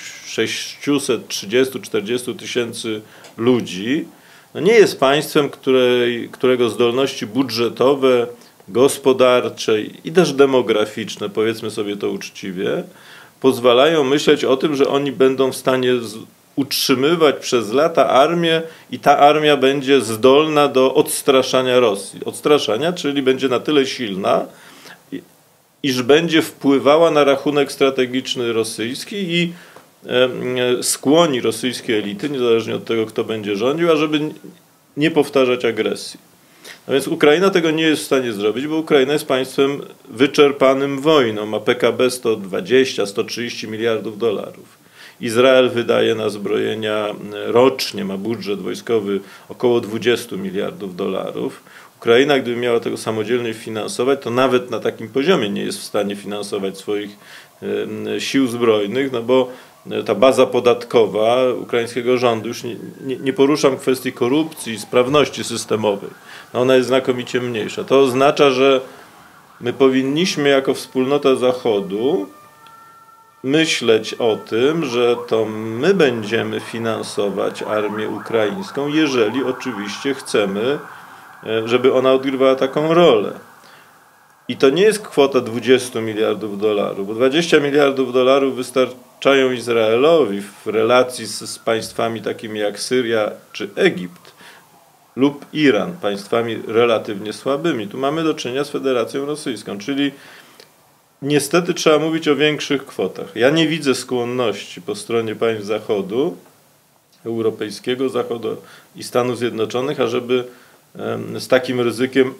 630-40 tysięcy ludzi, no nie jest państwem, którego zdolności budżetowe, gospodarcze i też demograficzne, powiedzmy sobie to uczciwie, pozwalają myśleć o tym, że oni będą w stanie utrzymywać przez lata armię i ta armia będzie zdolna do odstraszania Rosji. Odstraszania, czyli będzie na tyle silna, iż będzie wpływała na rachunek strategiczny rosyjski i skłoni rosyjskie elity, niezależnie od tego, kto będzie rządził, ażeby nie powtarzać agresji. No więc Ukraina tego nie jest w stanie zrobić, bo Ukraina jest państwem wyczerpanym wojną, ma PKB 120-130 miliardów dolarów. Izrael wydaje na zbrojenia rocznie, ma budżet wojskowy około 20 miliardów dolarów. Ukraina, gdyby miała tego samodzielnie finansować, to nawet na takim poziomie nie jest w stanie finansować swoich sił zbrojnych, no bo ta baza podatkowa ukraińskiego rządu, już nie poruszam kwestii korupcji i sprawności systemowej, no ona jest znakomicie mniejsza. To oznacza, że my powinniśmy jako wspólnota Zachodu myśleć o tym, że to my będziemy finansować armię ukraińską, jeżeli oczywiście chcemy, żeby ona odgrywała taką rolę. I to nie jest kwota 20 miliardów dolarów, bo 20 miliardów dolarów wystarczają Izraelowi w relacji z państwami takimi jak Syria czy Egipt lub Iran, państwami relatywnie słabymi. Tu mamy do czynienia z Federacją Rosyjską, czyli niestety trzeba mówić o większych kwotach. Ja nie widzę skłonności po stronie państw Zachodu, europejskiego Zachodu i Stanów Zjednoczonych, ażeby z takim ryzykiem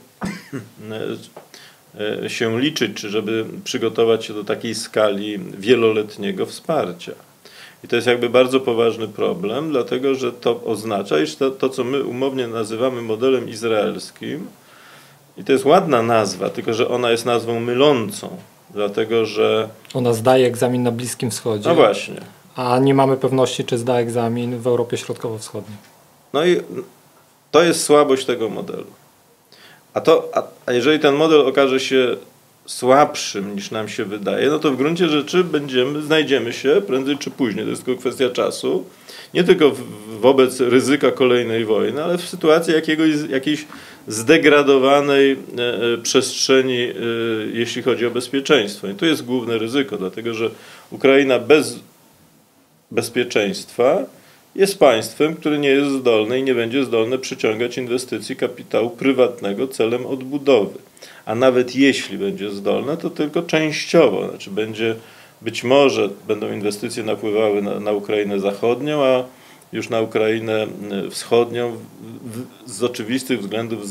się liczyć, czy żeby przygotować się do takiej skali wieloletniego wsparcia. I to jest jakby bardzo poważny problem, dlatego że to oznacza, iż to co my umownie nazywamy modelem izraelskim, i to jest ładna nazwa, tylko że ona jest nazwą mylącą, dlatego że... Ona zdaje egzamin na Bliskim Wschodzie. No właśnie. A nie mamy pewności, czy zda egzamin w Europie Środkowo-Wschodniej. No i to jest słabość tego modelu. A jeżeli ten model okaże się słabszym niż nam się wydaje, no to w gruncie rzeczy znajdziemy się prędzej czy później, to jest tylko kwestia czasu, nie tylko wobec ryzyka kolejnej wojny, ale w sytuacji jakiejś zdegradowanej przestrzeni, jeśli chodzi o bezpieczeństwo. I to jest główne ryzyko, dlatego że Ukraina bez bezpieczeństwa jest państwem, które nie jest zdolne i nie będzie zdolne przyciągać inwestycji kapitału prywatnego celem odbudowy. A nawet jeśli będzie zdolne, to tylko częściowo. Znaczy być może będą inwestycje napływały na Ukrainę zachodnią, a już na Ukrainę wschodnią z oczywistych względów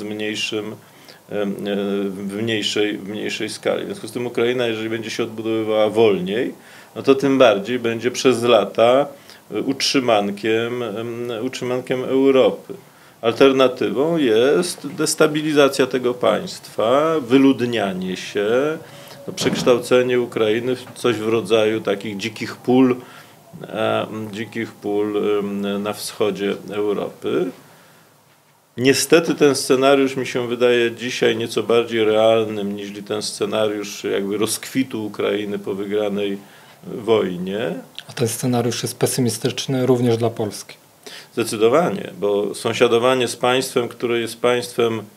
w mniejszej skali. W związku z tym Ukraina, jeżeli będzie się odbudowywała wolniej, no to tym bardziej będzie przez lata utrzymankiem Europy. Alternatywą jest destabilizacja tego państwa, wyludnianie się, przekształcenie Ukrainy w coś w rodzaju takich dzikich pól na wschodzie Europy. Niestety ten scenariusz mi się wydaje dzisiaj nieco bardziej realnym niż ten scenariusz jakby rozkwitu Ukrainy po wygranej wojnie. A ten scenariusz jest pesymistyczny również dla Polski. Zdecydowanie, bo sąsiadowanie z państwem, które jest państwem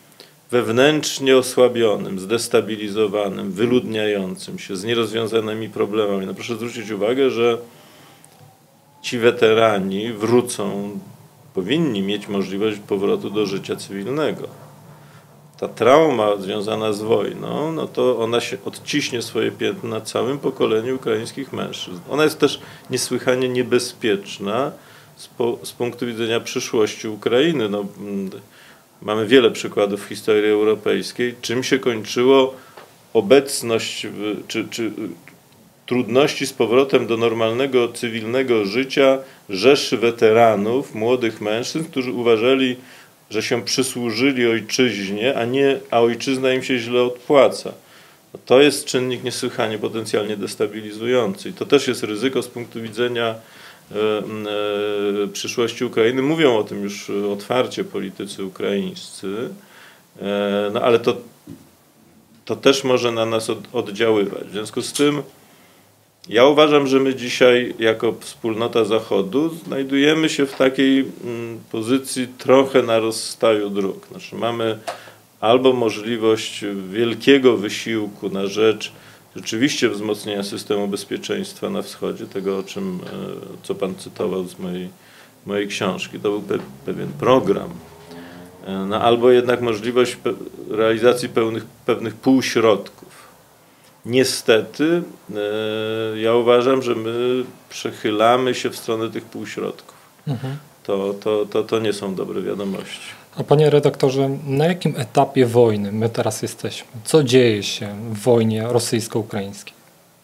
wewnętrznie osłabionym, zdestabilizowanym, wyludniającym się, z nierozwiązanymi problemami. No proszę zwrócić uwagę, że ci weterani powinni mieć możliwość powrotu do życia cywilnego. Ta trauma związana z wojną, no to ona się odciśnie swoje piętno na całym pokoleniu ukraińskich mężczyzn. Ona jest też niesłychanie niebezpieczna z punktu widzenia przyszłości Ukrainy. No, mamy wiele przykładów w historii europejskiej, czym się kończyło obecność czy trudności z powrotem do normalnego, cywilnego życia rzeszy weteranów, młodych mężczyzn, którzy uważali, że się przysłużyli ojczyźnie, a ojczyzna im się źle odpłaca. To jest czynnik niesłychanie potencjalnie destabilizujący. I to też jest ryzyko z punktu widzenia przyszłości Ukrainy. Mówią o tym już otwarcie politycy ukraińscy, no ale to też może na nas oddziaływać. W związku z tym ja uważam, że my dzisiaj jako wspólnota Zachodu znajdujemy się w takiej pozycji trochę na rozstaju dróg. Znaczy mamy albo możliwość wielkiego wysiłku na rzecz rzeczywiście wzmocnienia systemu bezpieczeństwa na wschodzie, tego co pan cytował z mojej książki. To był pewien program. No, albo jednak możliwość realizacji pewnych półśrodków. Niestety ja uważam, że my przechylamy się w stronę tych półśrodków. To nie są dobre wiadomości. A panie redaktorze, na jakim etapie wojny my teraz jesteśmy? Co dzieje się w wojnie rosyjsko-ukraińskiej?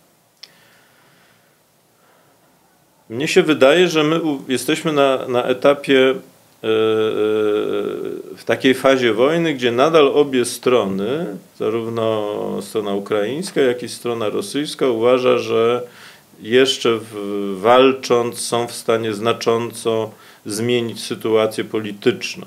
Mnie się wydaje, że my jesteśmy na etapie, w takiej fazie wojny, gdzie nadal obie strony, zarówno strona ukraińska, jak i strona rosyjska, uważa, że jeszcze walcząc są w stanie znacząco zmienić sytuację polityczną.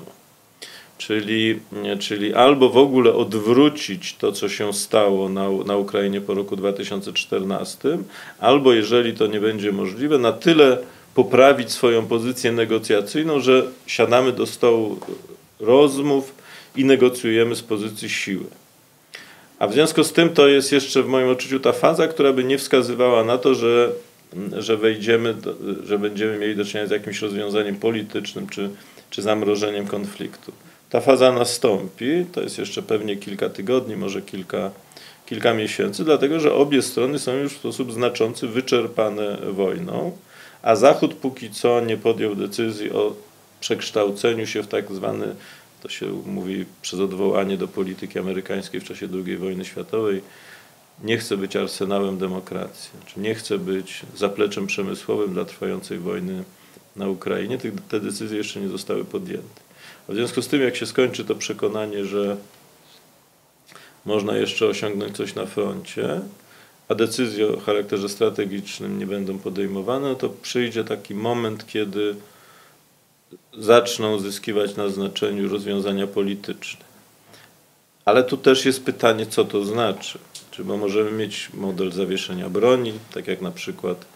Czyli albo w ogóle odwrócić to, co się stało na Ukrainie po roku 2014, albo jeżeli to nie będzie możliwe, na tyle poprawić swoją pozycję negocjacyjną, że siadamy do stołu rozmów i negocjujemy z pozycji siły. A w związku z tym to jest jeszcze w moim odczuciu ta faza, która by nie wskazywała na to, że będziemy mieli do czynienia z jakimś rozwiązaniem politycznym czy zamrożeniem konfliktu. Ta faza nastąpi, to jest jeszcze pewnie kilka tygodni, może kilka miesięcy, dlatego że obie strony są już w sposób znaczący wyczerpane wojną, a Zachód póki co nie podjął decyzji o przekształceniu się w tak zwany, to się mówi przez odwołanie do polityki amerykańskiej w czasie II wojny światowej, nie chce być arsenałem demokracji, czy nie chce być zapleczem przemysłowym dla trwającej wojny na Ukrainie. Te decyzje jeszcze nie zostały podjęte. A w związku z tym, jak się skończy to przekonanie, że można jeszcze osiągnąć coś na froncie, a decyzje o charakterze strategicznym nie będą podejmowane, no to przyjdzie taki moment, kiedy zaczną zyskiwać na znaczeniu rozwiązania polityczne. Ale tu też jest pytanie, co to znaczy. Bo możemy mieć model zawieszenia broni, tak jak na przykład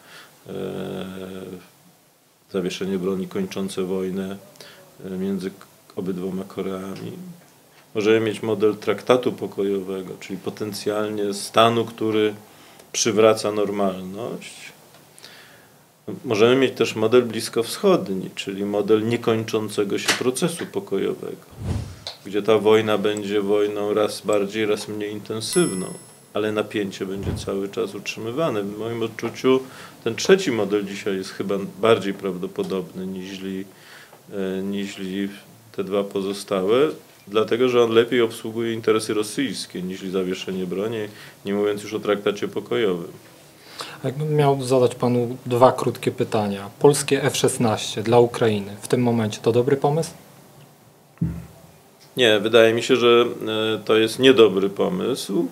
zawieszenie broni kończące wojnę między obydwoma Koreami. Możemy mieć model traktatu pokojowego, czyli potencjalnie stanu, który przywraca normalność. Możemy mieć też model bliskowschodni, czyli model niekończącego się procesu pokojowego, gdzie ta wojna będzie wojną raz bardziej, raz mniej intensywną, ale napięcie będzie cały czas utrzymywane. W moim odczuciu ten trzeci model dzisiaj jest chyba bardziej prawdopodobny niż te dwa pozostałe, dlatego że on lepiej obsługuje interesy rosyjskie niż zawieszenie broni, nie mówiąc już o traktacie pokojowym. Jakbym miał zadać panu dwa krótkie pytania. Polskie F-16 dla Ukrainy w tym momencie to dobry pomysł? Nie, wydaje mi się, że to jest niedobry pomysł.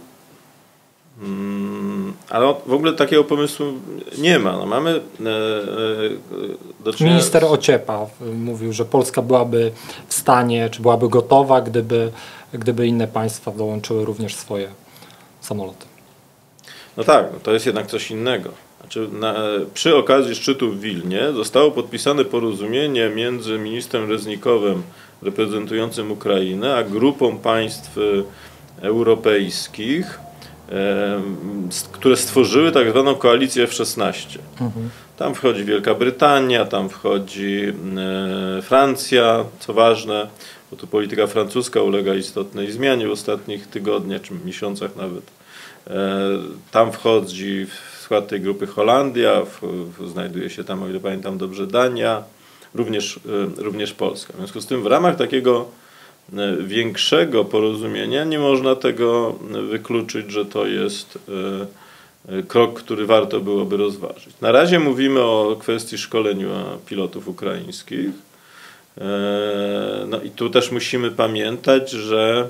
Ale w ogóle takiego pomysłu nie ma. No, mamy do czynienia. Minister Ociepa mówił, że Polska byłaby w stanie, czy byłaby gotowa, gdyby inne państwa dołączyły również swoje samoloty. No tak, no to jest jednak coś innego. Znaczy przy okazji szczytu w Wilnie zostało podpisane porozumienie między ministrem Reznikowem reprezentującym Ukrainę, a grupą państw europejskich, które stworzyły tak zwaną koalicję F-16. Tam wchodzi Wielka Brytania, tam wchodzi Francja, co ważne, bo tu polityka francuska ulega istotnej zmianie w ostatnich tygodniach czy miesiącach nawet. Tam wchodzi w skład tej grupy Holandia, znajduje się tam, o ile pamiętam dobrze, Dania, również Polska. W związku z tym w ramach takiego większego porozumienia nie można tego wykluczyć, że to jest krok, który warto byłoby rozważyć. Na razie mówimy o kwestii szkolenia pilotów ukraińskich. No i tu też musimy pamiętać, że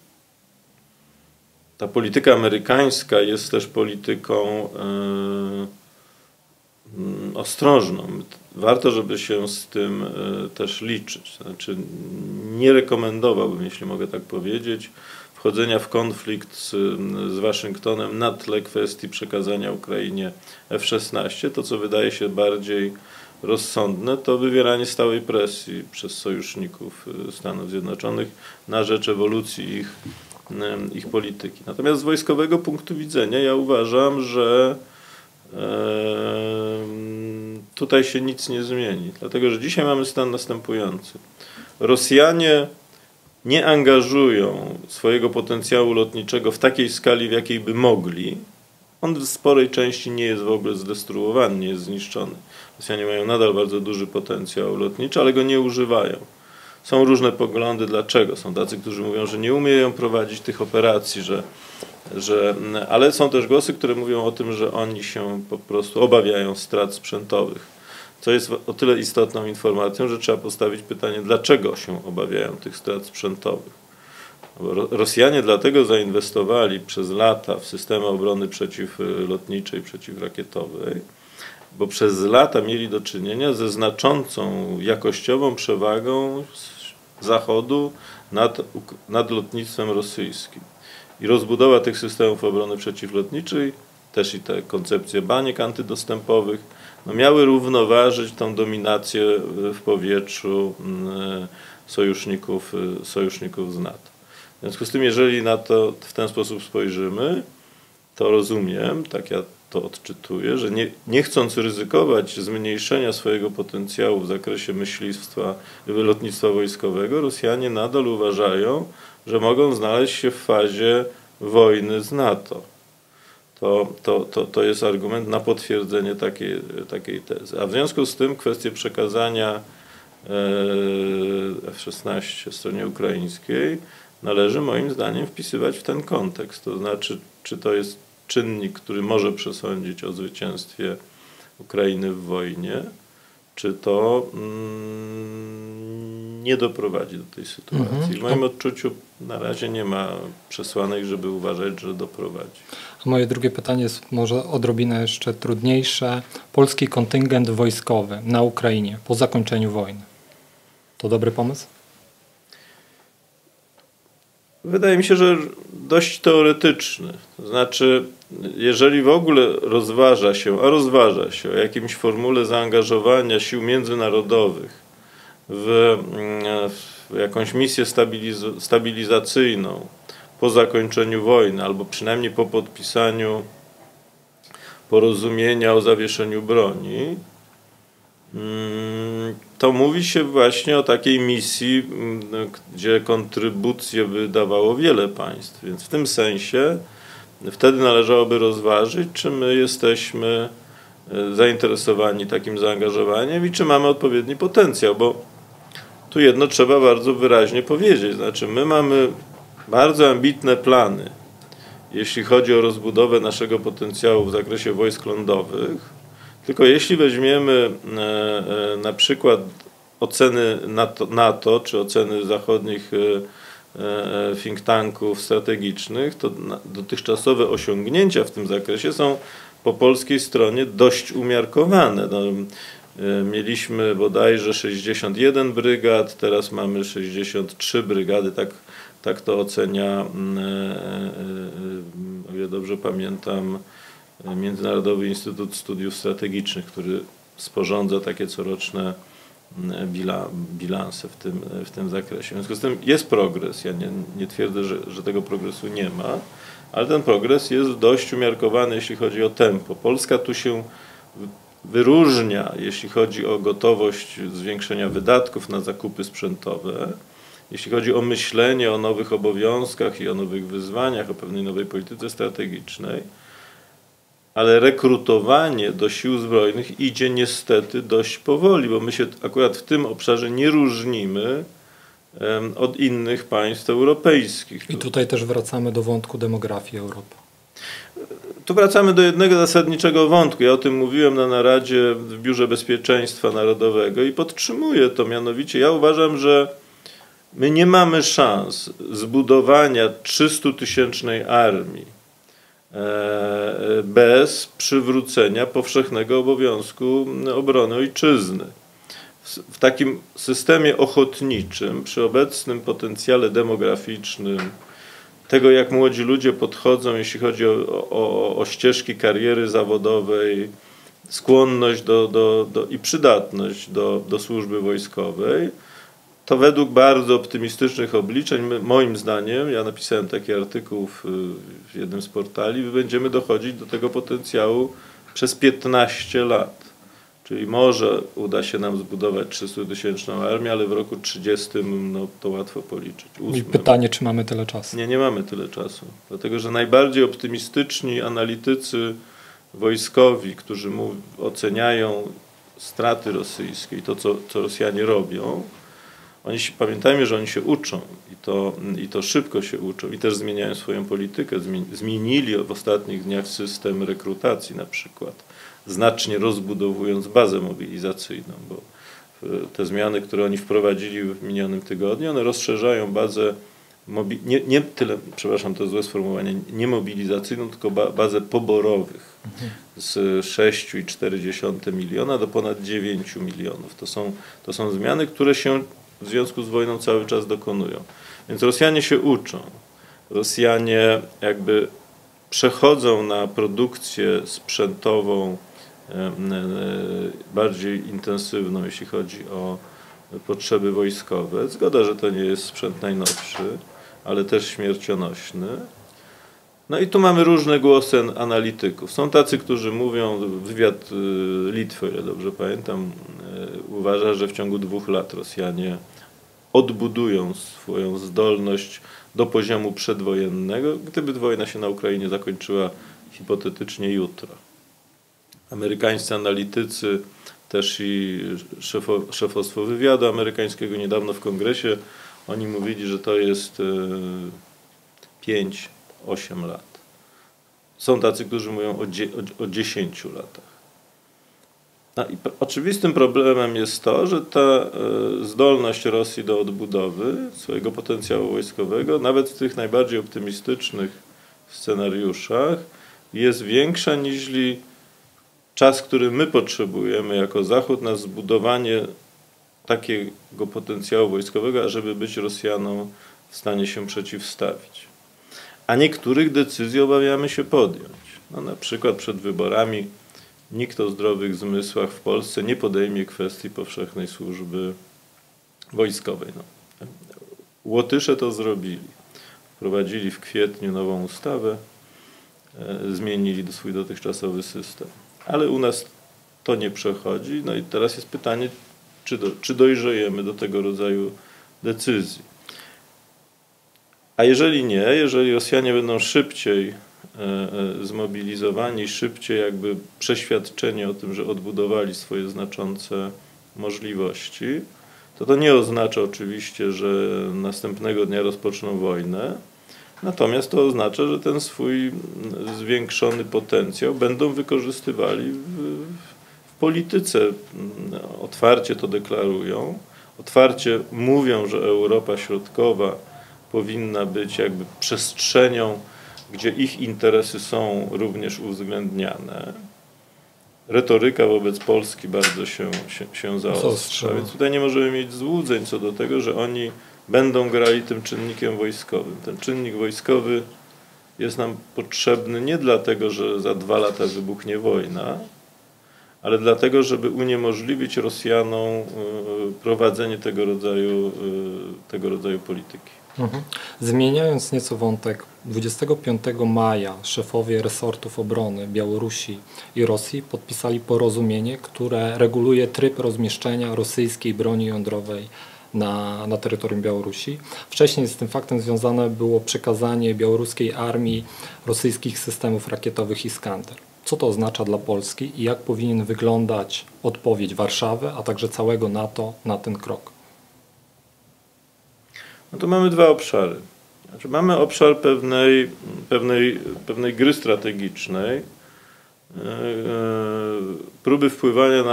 ta polityka amerykańska jest też polityką ostrożną. Warto, żeby się z tym też liczyć. Znaczy, nie rekomendowałbym, jeśli mogę tak powiedzieć, wchodzenia w konflikt z Waszyngtonem na tle kwestii przekazania Ukrainie F-16. To, co wydaje się bardziej rozsądne, to wywieranie stałej presji przez sojuszników Stanów Zjednoczonych na rzecz ewolucji ich polityki. Natomiast z wojskowego punktu widzenia ja uważam, że tutaj się nic nie zmieni, dlatego że dzisiaj mamy stan następujący. Rosjanie nie angażują swojego potencjału lotniczego w takiej skali, w jakiej by mogli. On w sporej części nie jest w ogóle zdestruowany, nie jest zniszczony. Rosjanie mają nadal bardzo duży potencjał lotniczy, ale go nie używają. Są różne poglądy, dlaczego. Są tacy, którzy mówią, że nie umieją prowadzić tych operacji, ale są też głosy, które mówią o tym, że oni się po prostu obawiają strat sprzętowych. Co jest o tyle istotną informacją, że trzeba postawić pytanie, dlaczego się obawiają tych strat sprzętowych. Bo Rosjanie dlatego zainwestowali przez lata w systemy obrony przeciwlotniczej, przeciwrakietowej, bo przez lata mieli do czynienia ze znaczącą jakościową przewagą Zachodu nad lotnictwem rosyjskim. I rozbudowa tych systemów obrony przeciwlotniczej, też i te koncepcje baniek antydostępowych, no miały równoważyć tą dominację w powietrzu sojuszników z NATO. W związku z tym, jeżeli na to w ten sposób spojrzymy, to rozumiem, tak ja to odczytuję, że nie chcąc ryzykować zmniejszenia swojego potencjału w zakresie myśliwstwa, lotnictwa wojskowego, Rosjanie nadal uważają, że mogą znaleźć się w fazie wojny z NATO. To jest argument na potwierdzenie takiej tezy. A w związku z tym kwestię przekazania F-16 stronie ukraińskiej należy moim zdaniem wpisywać w ten kontekst. To znaczy, czy to jest czynnik, który może przesądzić o zwycięstwie Ukrainy w wojnie, czy to nie doprowadzi do tej sytuacji. W moim odczuciu na razie nie ma przesłanek, żeby uważać, że doprowadzi. A moje drugie pytanie jest może odrobinę jeszcze trudniejsze. Polski kontyngent wojskowy na Ukrainie po zakończeniu wojny. To dobry pomysł? Wydaje mi się, że dość teoretyczny. To znaczy, jeżeli w ogóle rozważa się o jakimś formule zaangażowania sił międzynarodowych w jakąś misję stabilizacyjną po zakończeniu wojny, albo przynajmniej po podpisaniu porozumienia o zawieszeniu broni, to mówi się właśnie o takiej misji, gdzie kontrybucje by dawało wiele państw. Więc w tym sensie wtedy należałoby rozważyć, czy my jesteśmy zainteresowani takim zaangażowaniem i czy mamy odpowiedni potencjał, bo tu jedno trzeba bardzo wyraźnie powiedzieć. Znaczy, my mamy bardzo ambitne plany, jeśli chodzi o rozbudowę naszego potencjału w zakresie wojsk lądowych. Tylko jeśli weźmiemy na przykład oceny NATO czy oceny zachodnich think tanków strategicznych, to dotychczasowe osiągnięcia w tym zakresie są po polskiej stronie dość umiarkowane. No, mieliśmy bodajże 61 brygad, teraz mamy 63 brygady, tak to ocenia, o ile dobrze pamiętam, Międzynarodowy Instytut Studiów Strategicznych, który sporządza takie coroczne bilanse w tym zakresie. W związku z tym jest progres. Ja nie twierdzę, że tego progresu nie ma, ale ten progres jest dość umiarkowany, jeśli chodzi o tempo. Polska tu się wyróżnia, jeśli chodzi o gotowość zwiększenia wydatków na zakupy sprzętowe, jeśli chodzi o myślenie o nowych obowiązkach i o nowych wyzwaniach, o pewnej nowej polityce strategicznej, ale rekrutowanie do sił zbrojnych idzie niestety dość powoli, bo my się akurat w tym obszarze nie różnimy od innych państw europejskich. I tutaj też wracamy do wątku demografii Europy. Tu wracamy do jednego zasadniczego wątku. Ja o tym mówiłem na naradzie w Biurze Bezpieczeństwa Narodowego i podtrzymuję to, mianowicie ja uważam, że my nie mamy szans zbudowania 300-tysięcznej armii bez przywrócenia powszechnego obowiązku obrony ojczyzny. W takim systemie ochotniczym, przy obecnym potencjale demograficznym, tego jak młodzi ludzie podchodzą, jeśli chodzi o ścieżki kariery zawodowej, skłonność i przydatność do służby wojskowej, to według bardzo optymistycznych obliczeń, moim zdaniem, ja napisałem taki artykuł w jednym z portali, my będziemy dochodzić do tego potencjału przez 15 lat. Czyli może uda się nam zbudować 300-tysięczną armię, ale w roku 30 no, to łatwo policzyć. 8. I pytanie, czy mamy tyle czasu? Nie mamy tyle czasu. Dlatego, że najbardziej optymistyczni analitycy wojskowi, którzy oceniają straty rosyjskie i to, co Rosjanie robią, pamiętajmy, że oni się uczą i to szybko się uczą i też zmieniają swoją politykę. Zmienili w ostatnich dniach system rekrutacji na przykład, znacznie rozbudowując bazę mobilizacyjną, bo te zmiany, które oni wprowadzili w minionym tygodniu, one rozszerzają bazę, nie tyle, przepraszam, to złe sformułowanie, nie mobilizacyjną, tylko bazę poborowych z 6,4 miliona do ponad 9 milionów. To są zmiany, które się w związku z wojną cały czas dokonują. Więc Rosjanie się uczą. Rosjanie jakby przechodzą na produkcję sprzętową bardziej intensywną, jeśli chodzi o potrzeby wojskowe. Zgoda, że to nie jest sprzęt najnowszy, ale też śmiercionośny. No i tu mamy różne głosy analityków. Są tacy, którzy mówią, wywiad Litwy, o ile dobrze pamiętam, uważa, że w ciągu 2 lat Rosjanie odbudują swoją zdolność do poziomu przedwojennego, gdyby wojna się na Ukrainie zakończyła hipotetycznie jutro. Amerykańscy analitycy, też i szefostwo wywiadu amerykańskiego niedawno w kongresie, oni mówili, że to jest 5-8 lat. Są tacy, którzy mówią o 10 latach. No i oczywistym problemem jest to, że ta zdolność Rosji do odbudowy swojego potencjału wojskowego, nawet w tych najbardziej optymistycznych scenariuszach, jest większa niż czas, który my potrzebujemy jako Zachód na zbudowanie takiego potencjału wojskowego, ażeby być Rosjanom w stanie się przeciwstawić. A niektórych decyzji obawiamy się podjąć. No, na przykład przed wyborami nikt o zdrowych zmysłach w Polsce nie podejmie kwestii powszechnej służby wojskowej. No. Łotysze to zrobili. Wprowadzili w kwietniu nową ustawę, zmienili swój dotychczasowy system. Ale u nas to nie przechodzi. No i teraz jest pytanie, czy dojrzejemy do tego rodzaju decyzji. A jeżeli nie, jeżeli Rosjanie będą szybciej zmobilizowani, szybciej jakby przeświadczeni o tym, że odbudowali swoje znaczące możliwości, to nie oznacza oczywiście, że następnego dnia rozpoczną wojnę, natomiast to oznacza, że ten swój zwiększony potencjał będą wykorzystywali w polityce. Otwarcie to deklarują, otwarcie mówią, że Europa Środkowa powinna być jakby przestrzenią, gdzie ich interesy są również uwzględniane. Retoryka wobec Polski bardzo się zaostrza, więc tutaj nie możemy mieć złudzeń co do tego, że oni będą grali tym czynnikiem wojskowym. Ten czynnik wojskowy jest nam potrzebny nie dlatego, że za 2 lata wybuchnie wojna, ale dlatego, żeby uniemożliwić Rosjanom prowadzenie tego rodzaju polityki. Zmieniając nieco wątek, 25 maja szefowie resortów obrony Białorusi i Rosji podpisali porozumienie, które reguluje tryb rozmieszczenia rosyjskiej broni jądrowej na terytorium Białorusi. Wcześniej z tym faktem związane było przekazanie białoruskiej armii rosyjskich systemów rakietowych Iskander. Co to oznacza dla Polski i jak powinien wyglądać odpowiedź Warszawy, a także całego NATO na ten krok? No to mamy 2 obszary. Znaczy, mamy obszar pewnej gry strategicznej, próby wpływania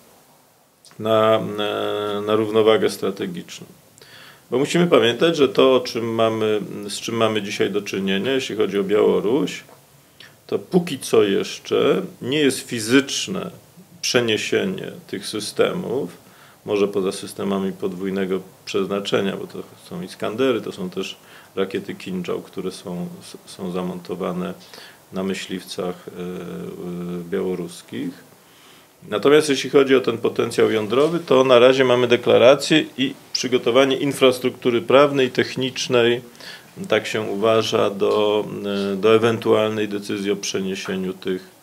na równowagę strategiczną. Bo musimy pamiętać, że to, z czym mamy dzisiaj do czynienia, jeśli chodzi o Białoruś, to póki co jeszcze nie jest fizyczne przeniesienie tych systemów, może poza systemami podwójnego przeznaczenia, bo to są Iskandery, to są też rakiety Kinżał, które są zamontowane na myśliwcach białoruskich. Natomiast jeśli chodzi o ten potencjał jądrowy, to na razie mamy deklarację i przygotowanie infrastruktury prawnej i technicznej, tak się uważa, do ewentualnej decyzji o przeniesieniu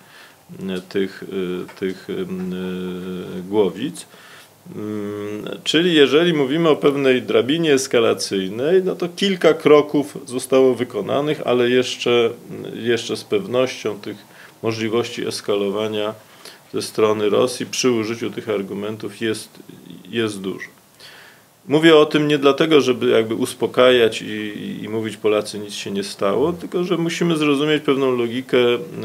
tych głowic. Czyli jeżeli mówimy o pewnej drabinie eskalacyjnej, no to kilka kroków zostało wykonanych, ale jeszcze z pewnością tych możliwości eskalowania ze strony Rosji przy użyciu tych argumentów jest dużo. Mówię o tym nie dlatego, żeby jakby uspokajać i mówić Polacy nic się nie stało, tylko że musimy zrozumieć pewną logikę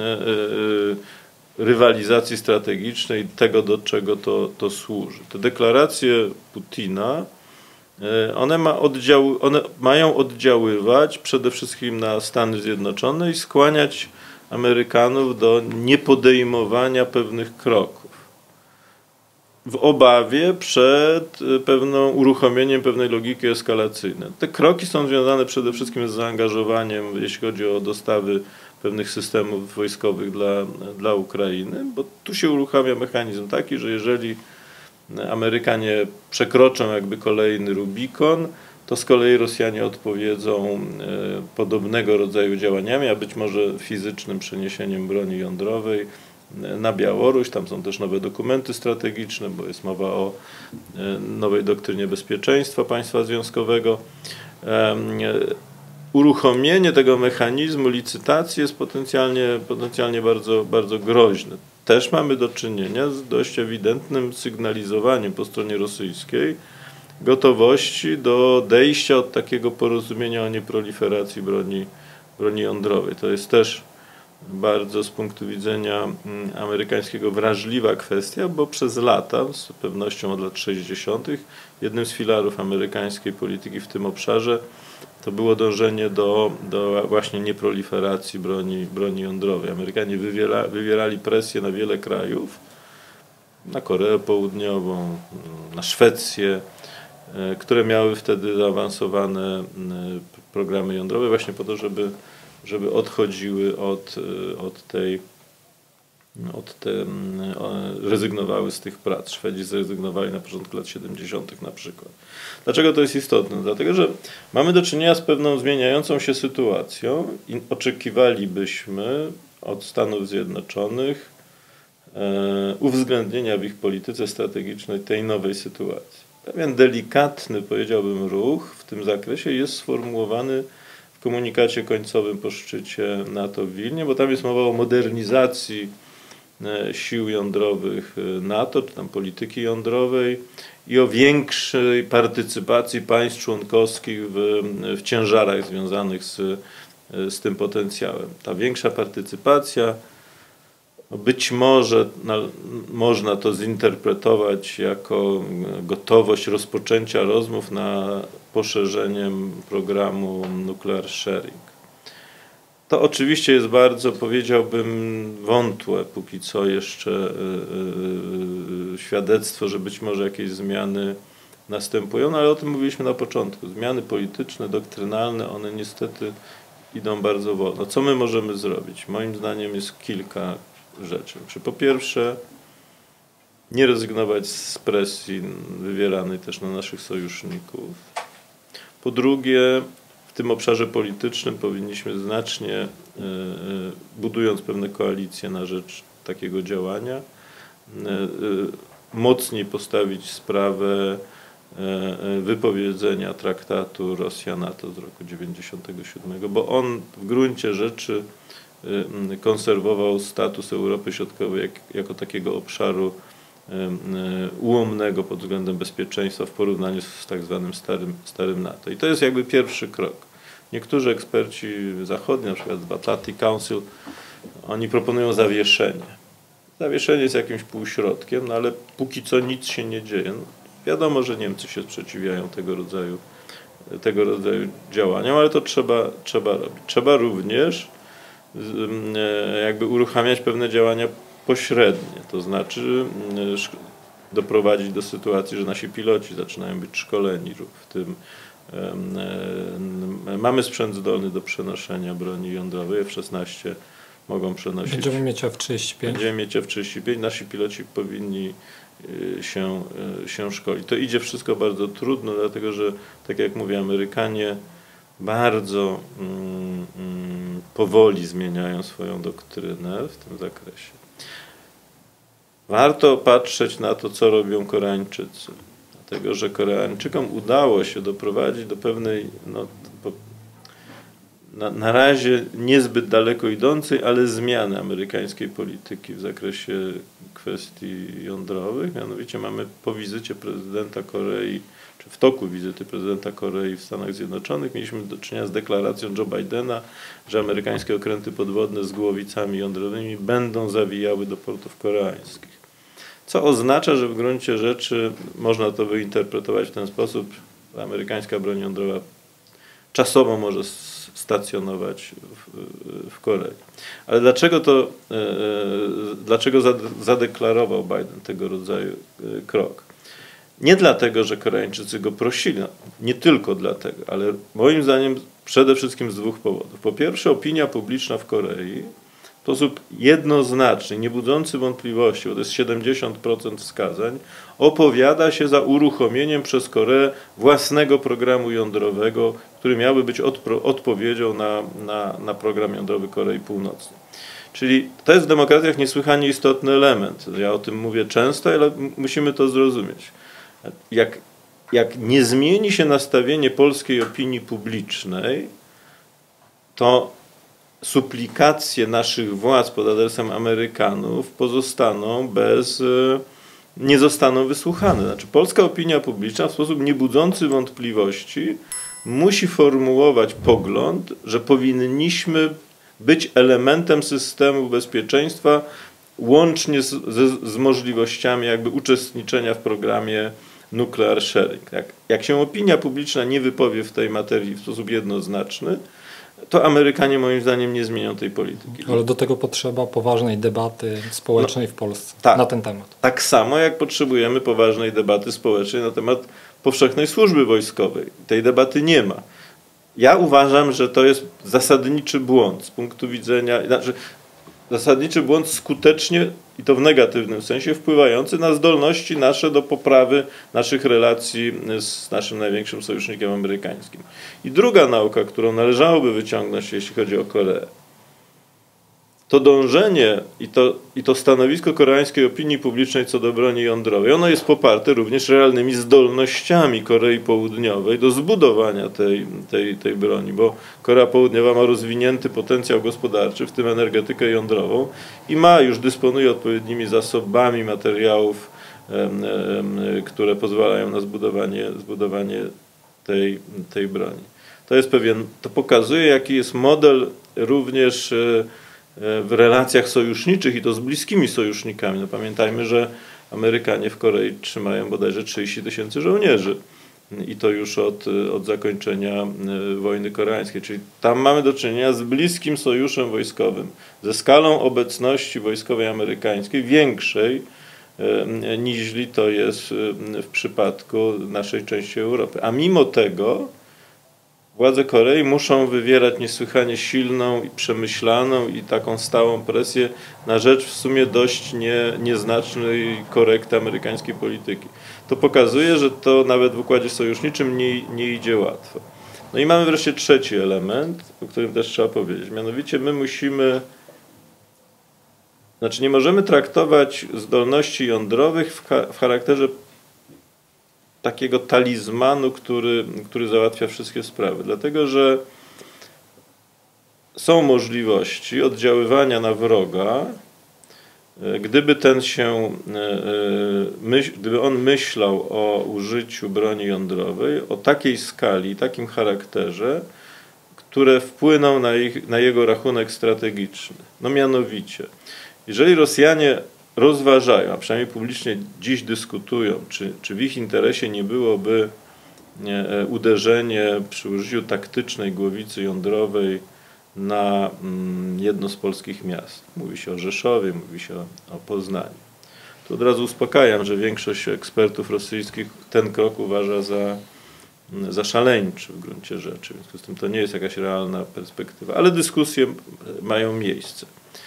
rywalizacji strategicznej, tego do czego to służy. Te deklaracje Putina, one mają oddziaływać przede wszystkim na Stany Zjednoczone i skłaniać Amerykanów do niepodejmowania pewnych kroków w obawie przed uruchomieniem pewnej logiki eskalacyjnej. Te kroki są związane przede wszystkim z zaangażowaniem, jeśli chodzi o dostawy pewnych systemów wojskowych dla Ukrainy, bo tu się uruchamia mechanizm taki, że jeżeli Amerykanie przekroczą jakby kolejny Rubikon, to z kolei Rosjanie odpowiedzą podobnego rodzaju działaniami, a być może fizycznym przeniesieniem broni jądrowej na Białoruś. Tam są też nowe dokumenty strategiczne, bo jest mowa o nowej doktrynie bezpieczeństwa państwa związkowego. Uruchomienie tego mechanizmu licytacji jest potencjalnie bardzo, bardzo groźne. Też mamy do czynienia z dość ewidentnym sygnalizowaniem po stronie rosyjskiej gotowości do odejścia od takiego porozumienia o nieproliferacji broni jądrowej. To jest też bardzo z punktu widzenia amerykańskiego wrażliwa kwestia, bo przez lata, z pewnością od lat 60., jednym z filarów amerykańskiej polityki w tym obszarze to było dążenie do właśnie nieproliferacji broni jądrowej. Amerykanie wywierali presję na wiele krajów, na Koreę Południową, na Szwecję, które miały wtedy zaawansowane programy jądrowe właśnie po to, żeby odchodziły rezygnowały z tych prac. Szwedzi zrezygnowali na początku lat 70. na przykład. Dlaczego to jest istotne? Dlatego, że mamy do czynienia z pewną zmieniającą się sytuacją i oczekiwalibyśmy od Stanów Zjednoczonych uwzględnienia w ich polityce strategicznej tej nowej sytuacji. Pewien delikatny, powiedziałbym, ruch w tym zakresie jest sformułowany w komunikacie końcowym po szczycie NATO w Wilnie, bo tam jest mowa o modernizacji sił jądrowych NATO, czy tam polityki jądrowej i o większej partycypacji państw członkowskich w ciężarach związanych z tym potencjałem. Ta większa partycypacja, być może można to zinterpretować jako gotowość rozpoczęcia rozmów nad poszerzeniem programu Nuclear Sharing. To oczywiście jest bardzo, powiedziałbym, wątłe póki co jeszcze świadectwo, że być może jakieś zmiany następują, no ale o tym mówiliśmy na początku. Zmiany polityczne, doktrynalne, one niestety idą bardzo wolno. Co my możemy zrobić? Moim zdaniem jest kilka rzeczy. Po pierwsze, nie rezygnować z presji wywieranej też na naszych sojuszników. Po drugie, w tym obszarze politycznym powinniśmy znacznie, budując pewne koalicje na rzecz takiego działania, mocniej postawić sprawę wypowiedzenia traktatu Rosja-NATO z roku 1997, bo on w gruncie rzeczy konserwował status Europy Środkowej jako takiego obszaru ułomnego pod względem bezpieczeństwa w porównaniu z tak zwanym starym NATO. I to jest jakby pierwszy krok. Niektórzy eksperci zachodni, na przykład w Atlantic Council, oni proponują zawieszenie. Zawieszenie jest jakimś półśrodkiem, no ale póki co nic się nie dzieje. No, wiadomo, że Niemcy się sprzeciwiają tego rodzaju działaniom, ale to trzeba robić. Trzeba również jakby uruchamiać pewne działania pośrednie, to znaczy doprowadzić do sytuacji, że nasi piloci zaczynają być szkoleni w tym. Mamy sprzęt zdolny do przenoszenia broni jądrowej, F-16 mogą przenosić. Będziemy mieć F-35. Będziemy mieć F-35, nasi piloci powinni się szkolić. To idzie wszystko bardzo trudno, dlatego że, tak jak mówię, Amerykanie bardzo powoli zmieniają swoją doktrynę w tym zakresie. Warto patrzeć na to, co robią Koreańczycy, dlatego że Koreańczykom udało się doprowadzić do pewnej, na razie niezbyt daleko idącej, ale zmiany amerykańskiej polityki w zakresie kwestii jądrowych. Mianowicie mamy po wizycie prezydenta Korei, czy w toku wizyty prezydenta Korei w Stanach Zjednoczonych, mieliśmy do czynienia z deklaracją Joe Bidena, że amerykańskie okręty podwodne z głowicami jądrowymi będą zawijały do portów koreańskich. Co oznacza, że w gruncie rzeczy można to wyinterpretować w ten sposób, że amerykańska broń jądrowa czasowo może stacjonować w Korei. Ale dlaczego zadeklarował Biden tego rodzaju krok? Nie dlatego, że Koreańczycy go prosili, nie tylko dlatego, ale moim zdaniem przede wszystkim z dwóch powodów. Po pierwsze, opinia publiczna w Korei w sposób jednoznaczny, nie budzący wątpliwości, bo to jest 70% wskazań, opowiada się za uruchomieniem przez Koreę własnego programu jądrowego, który miałby być odpowiedzią na program jądrowy Korei Północnej. Czyli to jest w demokracjach niesłychanie istotny element. Ja o tym mówię często, ale musimy to zrozumieć. Jak nie zmieni się nastawienie polskiej opinii publicznej, to suplikacje naszych władz pod adresem Amerykanów nie zostaną wysłuchane. Znaczy, polska opinia publiczna w sposób niebudzący wątpliwości musi formułować pogląd, że powinniśmy być elementem systemu bezpieczeństwa łącznie z możliwościami jakby uczestniczenia w programie nuclear sharing. Jak się opinia publiczna nie wypowie w tej materii w sposób jednoznaczny, to Amerykanie moim zdaniem nie zmienią tej polityki. Ale do tego potrzeba poważnej debaty społecznej w Polsce na ten temat. Tak samo jak potrzebujemy poważnej debaty społecznej na temat powszechnej służby wojskowej. Tej debaty nie ma. Ja uważam, że to jest zasadniczy błąd z punktu widzenia, zasadniczy błąd skutecznie, i to w negatywnym sensie, wpływający na zdolności nasze do poprawy naszych relacji z naszym największym sojusznikiem amerykańskim. I druga nauka, którą należałoby wyciągnąć, jeśli chodzi o Koreę, to dążenie i to stanowisko koreańskiej opinii publicznej co do broni jądrowej, ono jest poparte również realnymi zdolnościami Korei Południowej do zbudowania tej broni, bo Korea Południowa ma rozwinięty potencjał gospodarczy, w tym energetykę jądrową i już dysponuje odpowiednimi zasobami materiałów, które pozwalają na zbudowanie tej broni. To pokazuje, jaki jest model również w relacjach sojuszniczych i to z bliskimi sojusznikami. No pamiętajmy, że Amerykanie w Korei trzymają bodajże 30 000 żołnierzy i to już od zakończenia wojny koreańskiej. Czyli tam mamy do czynienia z bliskim sojuszem wojskowym, ze skalą obecności wojskowej amerykańskiej większej niż to jest w przypadku naszej części Europy. A mimo tego władze Korei muszą wywierać niesłychanie silną i przemyślaną i taką stałą presję na rzecz w sumie dość nieznacznej korekty amerykańskiej polityki. To pokazuje, że to nawet w układzie sojuszniczym nie idzie łatwo. No i mamy wreszcie trzeci element, o którym też trzeba powiedzieć. Mianowicie my musimy, nie możemy traktować zdolności jądrowych w charakterze takiego talizmanu, który załatwia wszystkie sprawy. Dlatego, że są możliwości oddziaływania na wroga, gdyby gdyby on myślał o użyciu broni jądrowej o takiej skali, takim charakterze, które wpłyną na jego rachunek strategiczny. No mianowicie, jeżeli Rosjanie rozważają, a przynajmniej publicznie dziś dyskutują, czy w ich interesie nie byłoby uderzenie przy użyciu taktycznej głowicy jądrowej na jedno z polskich miast. Mówi się o Rzeszowie, mówi się o Poznaniu. Tu od razu uspokajam, że większość ekspertów rosyjskich ten krok uważa za szaleńczy w gruncie rzeczy. W związku z tym to nie jest jakaś realna perspektywa, ale dyskusje mają miejsce.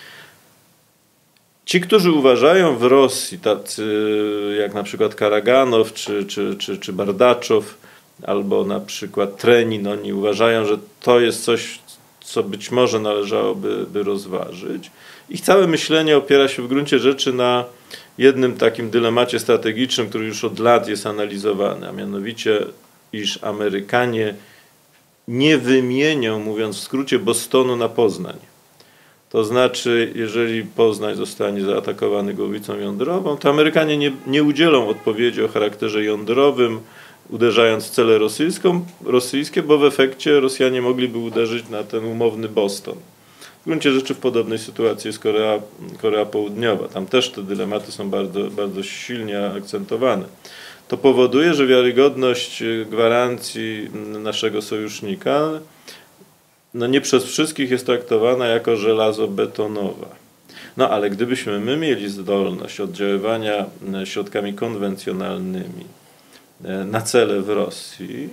Ci, którzy uważają w Rosji, tacy jak na przykład Karaganow czy Bardaczow, albo na przykład Trenin, oni uważają, że to jest coś, co być może należałoby rozważyć. Ich całe myślenie opiera się w gruncie rzeczy na jednym takim dylemacie strategicznym, który już od lat jest analizowany, a mianowicie, iż Amerykanie nie wymienią, mówiąc w skrócie, Bostonu na Poznań. To znaczy, jeżeli Poznań zostanie zaatakowany głowicą jądrową, to Amerykanie nie udzielą odpowiedzi o charakterze jądrowym, uderzając w cele rosyjskie, bo w efekcie Rosjanie mogliby uderzyć na ten umowny Boston. W gruncie rzeczy w podobnej sytuacji jest Korea Południowa. Tam też te dylematy są bardzo, bardzo silnie akcentowane. To powoduje, że wiarygodność gwarancji naszego sojusznika nie przez wszystkich jest traktowana jako żelazobetonowa. No ale gdybyśmy my mieli zdolność oddziaływania środkami konwencjonalnymi na cele w Rosji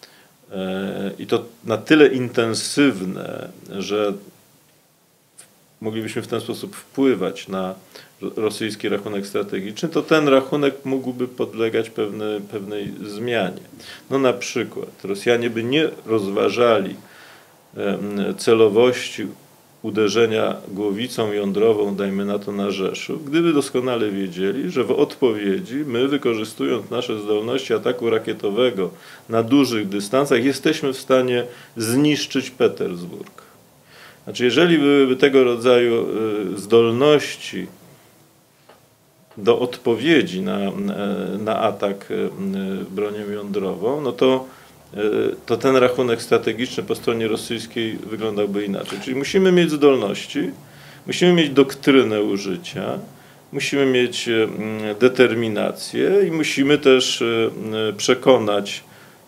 i to na tyle intensywne, że moglibyśmy w ten sposób wpływać na rosyjski rachunek strategiczny, to ten rachunek mógłby podlegać pewnej zmianie. No na przykład Rosjanie by nie rozważali celowości uderzenia głowicą jądrową, dajmy na to, na Rzeszów, gdyby doskonale wiedzieli, że w odpowiedzi my, wykorzystując nasze zdolności ataku rakietowego na dużych dystansach, jesteśmy w stanie zniszczyć Petersburg. Znaczy, jeżeli byłyby tego rodzaju zdolności do odpowiedzi na atak bronią jądrową, no to ten rachunek strategiczny po stronie rosyjskiej wyglądałby inaczej. Czyli musimy mieć zdolności, musimy mieć doktrynę użycia, musimy mieć determinację i musimy też przekonać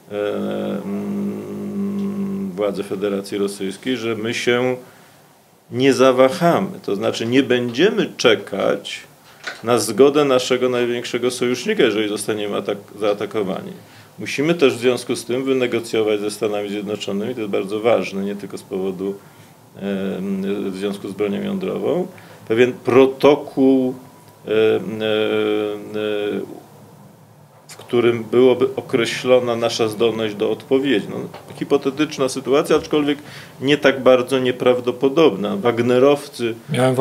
władze Federacji Rosyjskiej, że my się nie zawahamy. To znaczy nie będziemy czekać na zgodę naszego największego sojusznika, jeżeli zostaniemy zaatakowani. Musimy też w związku z tym wynegocjować ze Stanami Zjednoczonymi, to jest bardzo ważne, nie tylko z powodu w związku z bronią jądrową, pewien protokół, w którym byłoby określona nasza zdolność do odpowiedzi. No, hipotetyczna sytuacja, aczkolwiek nie tak bardzo nieprawdopodobna. Wagnerowcy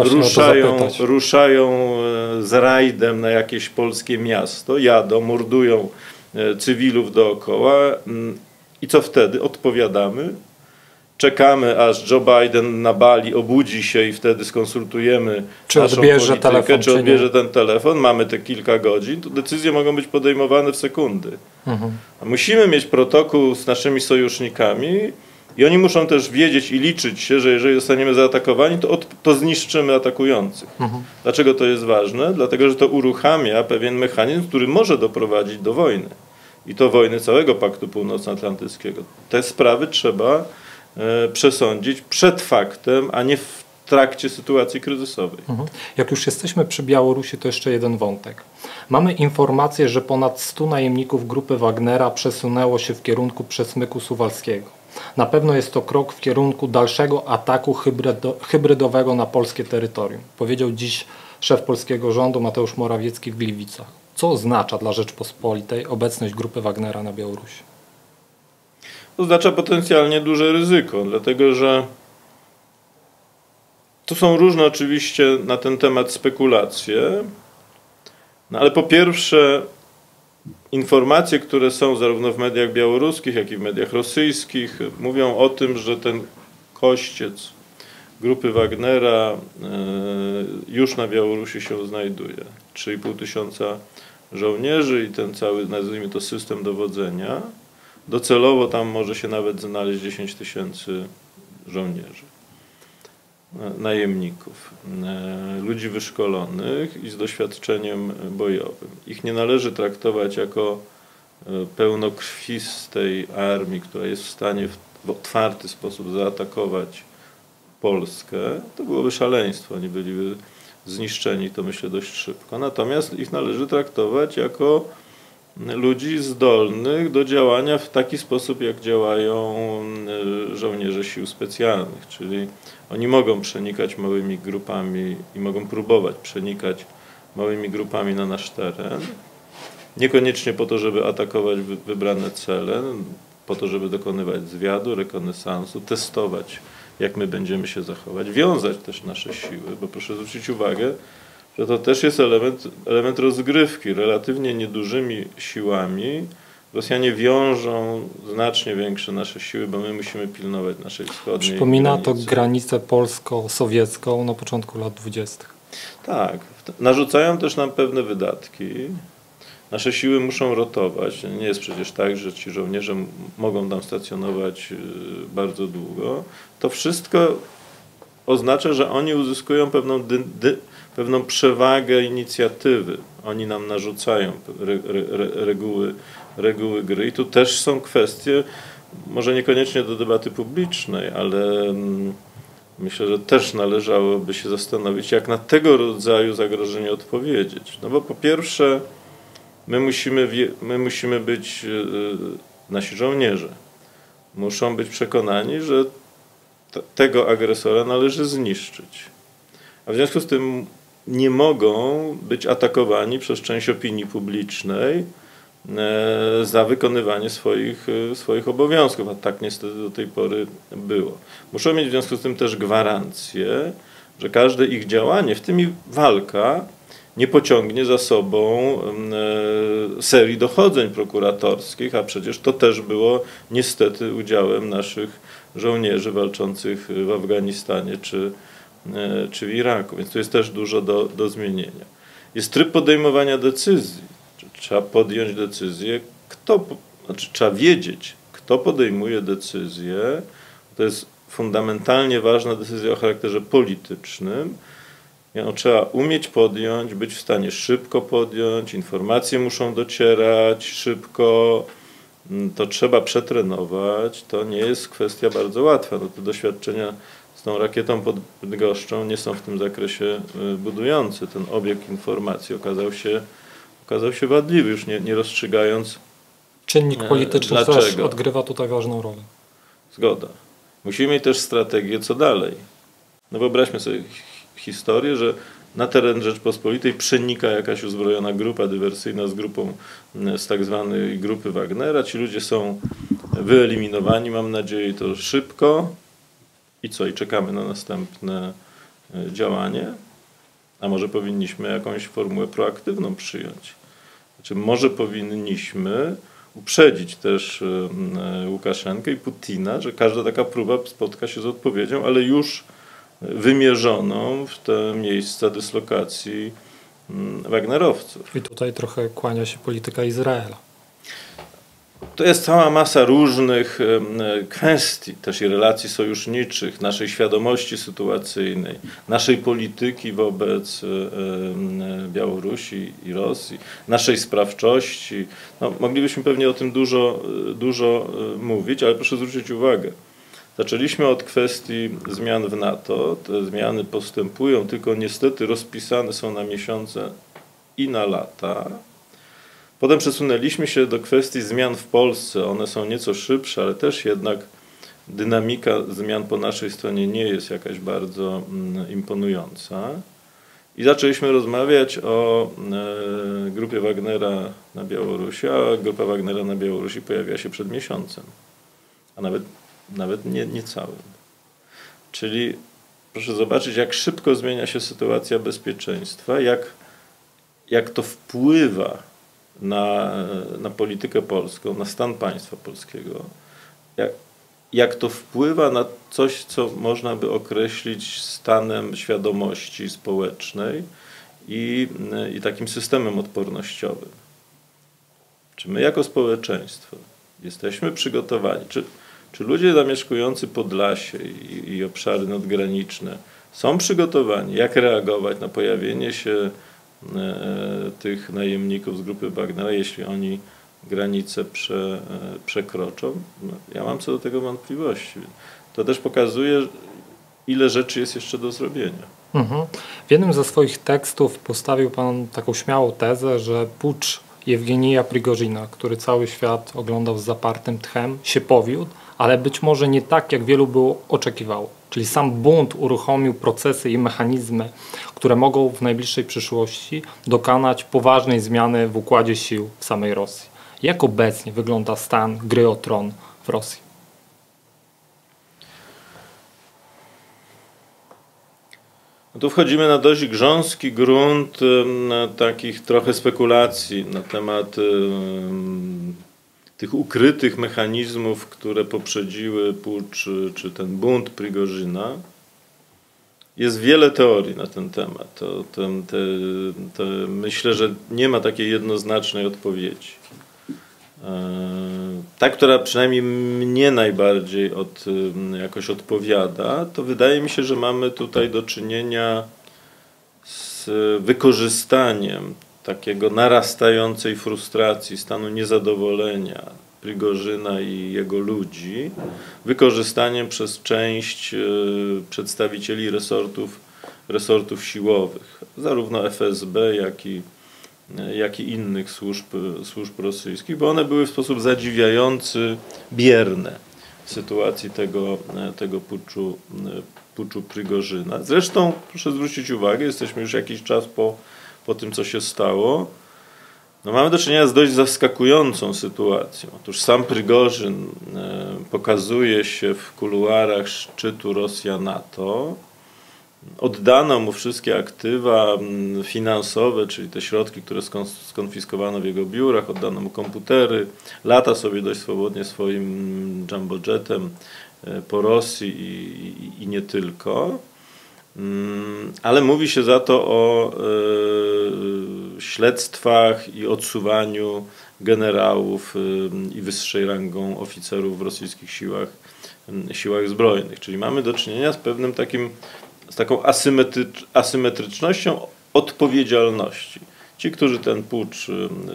ruszają z rajdem na jakieś polskie miasto, jadą, mordują cywilów dookoła i co wtedy? Odpowiadamy. Czekamy, aż Joe Biden na Bali obudzi się i wtedy skonsultujemy naszą politykę, czy odbierze ten telefon. Mamy te kilka godzin. To decyzje mogą być podejmowane w sekundy. A musimy mieć protokół z naszymi sojusznikami i oni muszą też wiedzieć i liczyć się, że jeżeli zostaniemy zaatakowani, to zniszczymy atakujących. Dlaczego to jest ważne? Dlatego, że to uruchamia pewien mechanizm, który może doprowadzić do wojny. I to wojny całego Paktu Północnoatlantyckiego. Te sprawy trzeba przesądzić przed faktem, a nie w trakcie sytuacji kryzysowej. Jak już jesteśmy przy Białorusi, to jeszcze jeden wątek. Mamy informację, że ponad 100 najemników grupy Wagnera przesunęło się w kierunku Przesmyku Suwalskiego. Na pewno jest to krok w kierunku dalszego ataku hybrydowego na polskie terytorium, powiedział dziś szef polskiego rządu Mateusz Morawiecki w Gliwicach. Co oznacza dla Rzeczpospolitej obecność grupy Wagnera na Białorusi? Oznacza potencjalnie duże ryzyko, dlatego że tu są różne oczywiście na ten temat spekulacje, no ale po pierwsze informacje, które są zarówno w mediach białoruskich, jak i w mediach rosyjskich, mówią o tym, że ten kościec grupy Wagnera już na Białorusi się znajduje. 3,5 tysiąca żołnierzy i ten cały, nazwijmy to, system dowodzenia. Docelowo tam może się nawet znaleźć 10 tysięcy żołnierzy, najemników, ludzi wyszkolonych i z doświadczeniem bojowym. Ich nie należy traktować jako pełnokrwistej armii, która jest w stanie w otwarty sposób zaatakować Polskę. To byłoby szaleństwo, oni byliby zniszczeni, to myślę, dość szybko. Natomiast ich należy traktować jako ludzi zdolnych do działania w taki sposób, jak działają żołnierze sił specjalnych, czyli oni mogą przenikać małymi grupami i mogą próbować przenikać małymi grupami na nasz teren, niekoniecznie po to, żeby atakować wybrane cele, po to, żeby dokonywać zwiadu, rekonesansu, testować, jak my będziemy się zachować, wiązać też nasze siły, bo proszę zwrócić uwagę, że to też jest element rozgrywki. Relatywnie niedużymi siłami Rosjanie wiążą znacznie większe nasze siły, bo my musimy pilnować naszej wschodniej Przypomina granicy. to granicę polsko-sowiecką na początku lat 20. Tak. Narzucają też nam pewne wydatki. Nasze siły muszą rotować. Nie jest przecież tak, że ci żołnierze mogą tam stacjonować bardzo długo. To wszystko oznacza, że oni uzyskują pewną przewagę inicjatywy. Oni nam narzucają reguły gry i tu też są kwestie, może niekoniecznie do debaty publicznej, ale myślę, że też należałoby się zastanowić, jak na tego rodzaju zagrożenie odpowiedzieć. No bo po pierwsze, my musimy być, nasi żołnierze muszą być przekonani, że tego agresora należy zniszczyć. A w związku z tym nie mogą być atakowani przez część opinii publicznej za wykonywanie swoich obowiązków, a tak niestety do tej pory było. Muszą mieć w związku z tym też gwarancję, że każde ich działanie, w tym i walka, nie pociągnie za sobą serii dochodzeń prokuratorskich, a przecież to też było niestety udziałem naszych żołnierzy walczących w Afganistanie czy w Iraku. Więc tu jest też dużo do zmienienia. Jest tryb podejmowania decyzji. Trzeba podjąć decyzję, trzeba wiedzieć, kto podejmuje decyzję. To jest fundamentalnie ważna decyzja o charakterze politycznym. Ją trzeba umieć podjąć, być w stanie szybko podjąć, informacje muszą docierać szybko, to trzeba przetrenować, to nie jest kwestia bardzo łatwa. No, te doświadczenia z tą rakietą pod Bydgoszczą nie są w tym zakresie budujące. Ten obieg informacji okazał się wadliwy, już nie rozstrzygając Czynnik polityczny dlaczego. też odgrywa tutaj ważną rolę. Zgoda. Musimy mieć też strategię, co dalej. No wyobraźmy sobie historię, że na teren Rzeczpospolitej przenika jakaś uzbrojona grupa dywersyjna z tak zwanej grupy Wagnera. Ci ludzie są wyeliminowani, mam nadzieję, to szybko. I co? I czekamy na następne działanie? A może powinniśmy jakąś formułę proaktywną przyjąć? Znaczy, może powinniśmy uprzedzić też Łukaszenkę i Putina, że każda taka próba spotka się z odpowiedzią, ale już wymierzoną w te miejsca dyslokacji Wagnerowców. I tutaj trochę kłania się polityka Izraela. To jest cała masa różnych kwestii, też i relacji sojuszniczych, naszej świadomości sytuacyjnej, naszej polityki wobec Białorusi i Rosji, naszej sprawczości. No, moglibyśmy pewnie o tym dużo mówić, ale proszę zwrócić uwagę. Zaczęliśmy od kwestii zmian w NATO. Te zmiany postępują, tylko niestety rozpisane są na miesiące i na lata. Potem przesunęliśmy się do kwestii zmian w Polsce. One są nieco szybsze, ale też jednak dynamika zmian po naszej stronie nie jest jakaś bardzo imponująca. I zaczęliśmy rozmawiać o grupie Wagnera na Białorusi, a grupa Wagnera na Białorusi pojawiła się przed miesiącem, a nawet nie całym. Czyli proszę zobaczyć, jak szybko zmienia się sytuacja bezpieczeństwa, jak to wpływa na politykę polską, na stan państwa polskiego, jak to wpływa na coś, co można by określić stanem świadomości społecznej i takim systemem odpornościowym. Czy my jako społeczeństwo jesteśmy przygotowani, czy ludzie zamieszkujący Podlasie i obszary nadgraniczne są przygotowani, jak reagować na pojawienie się tych najemników z grupy Wagnera, jeśli oni granice przekroczą? No, ja mam co do tego wątpliwości. To też pokazuje, ile rzeczy jest jeszcze do zrobienia. W jednym ze swoich tekstów postawił Pan taką śmiałą tezę, że pucz Jewgenija Prigorzyna, który cały świat oglądał z zapartym tchem, się powiódł, ale być może nie tak, jak wielu było oczekiwało. Czyli sam bunt uruchomił procesy i mechanizmy, które mogą w najbliższej przyszłości dokonać poważnej zmiany w układzie sił w samej Rosji. Jak obecnie wygląda stan gry o tron w Rosji? No tu wchodzimy na dość grząski grunt takich trochę spekulacji na temat tych ukrytych mechanizmów, które poprzedziły pucz czy ten bunt Prigorzyna. Jest wiele teorii na ten temat. Myślę, że nie ma takiej jednoznacznej odpowiedzi. Ta, która przynajmniej mnie najbardziej jakoś odpowiada, to wydaje mi się, że mamy tutaj do czynienia z wykorzystaniem takiego narastającej frustracji, stanu niezadowolenia Prigorzyna i jego ludzi, wykorzystaniem przez część przedstawicieli resortów siłowych, zarówno FSB, jak i innych służb rosyjskich, bo one były w sposób zadziwiający bierne w sytuacji tego puczu Prigorzyna. Zresztą proszę zwrócić uwagę, jesteśmy już jakiś czas po tym, co się stało. No, mamy do czynienia z dość zaskakującą sytuacją. Otóż sam Prigorzyn pokazuje się w kuluarach szczytu Rosja-NATO. Oddano mu wszystkie aktywa finansowe, czyli te środki, które skonfiskowano w jego biurach, oddano mu komputery, lata sobie dość swobodnie swoim jumbojetem po Rosji i nie tylko. Ale mówi się za to o śledztwach i odsuwaniu generałów i wyższej rangą oficerów w rosyjskich siłach zbrojnych. Czyli mamy do czynienia z taką asymetrycznością odpowiedzialności. Ci, którzy ten pucz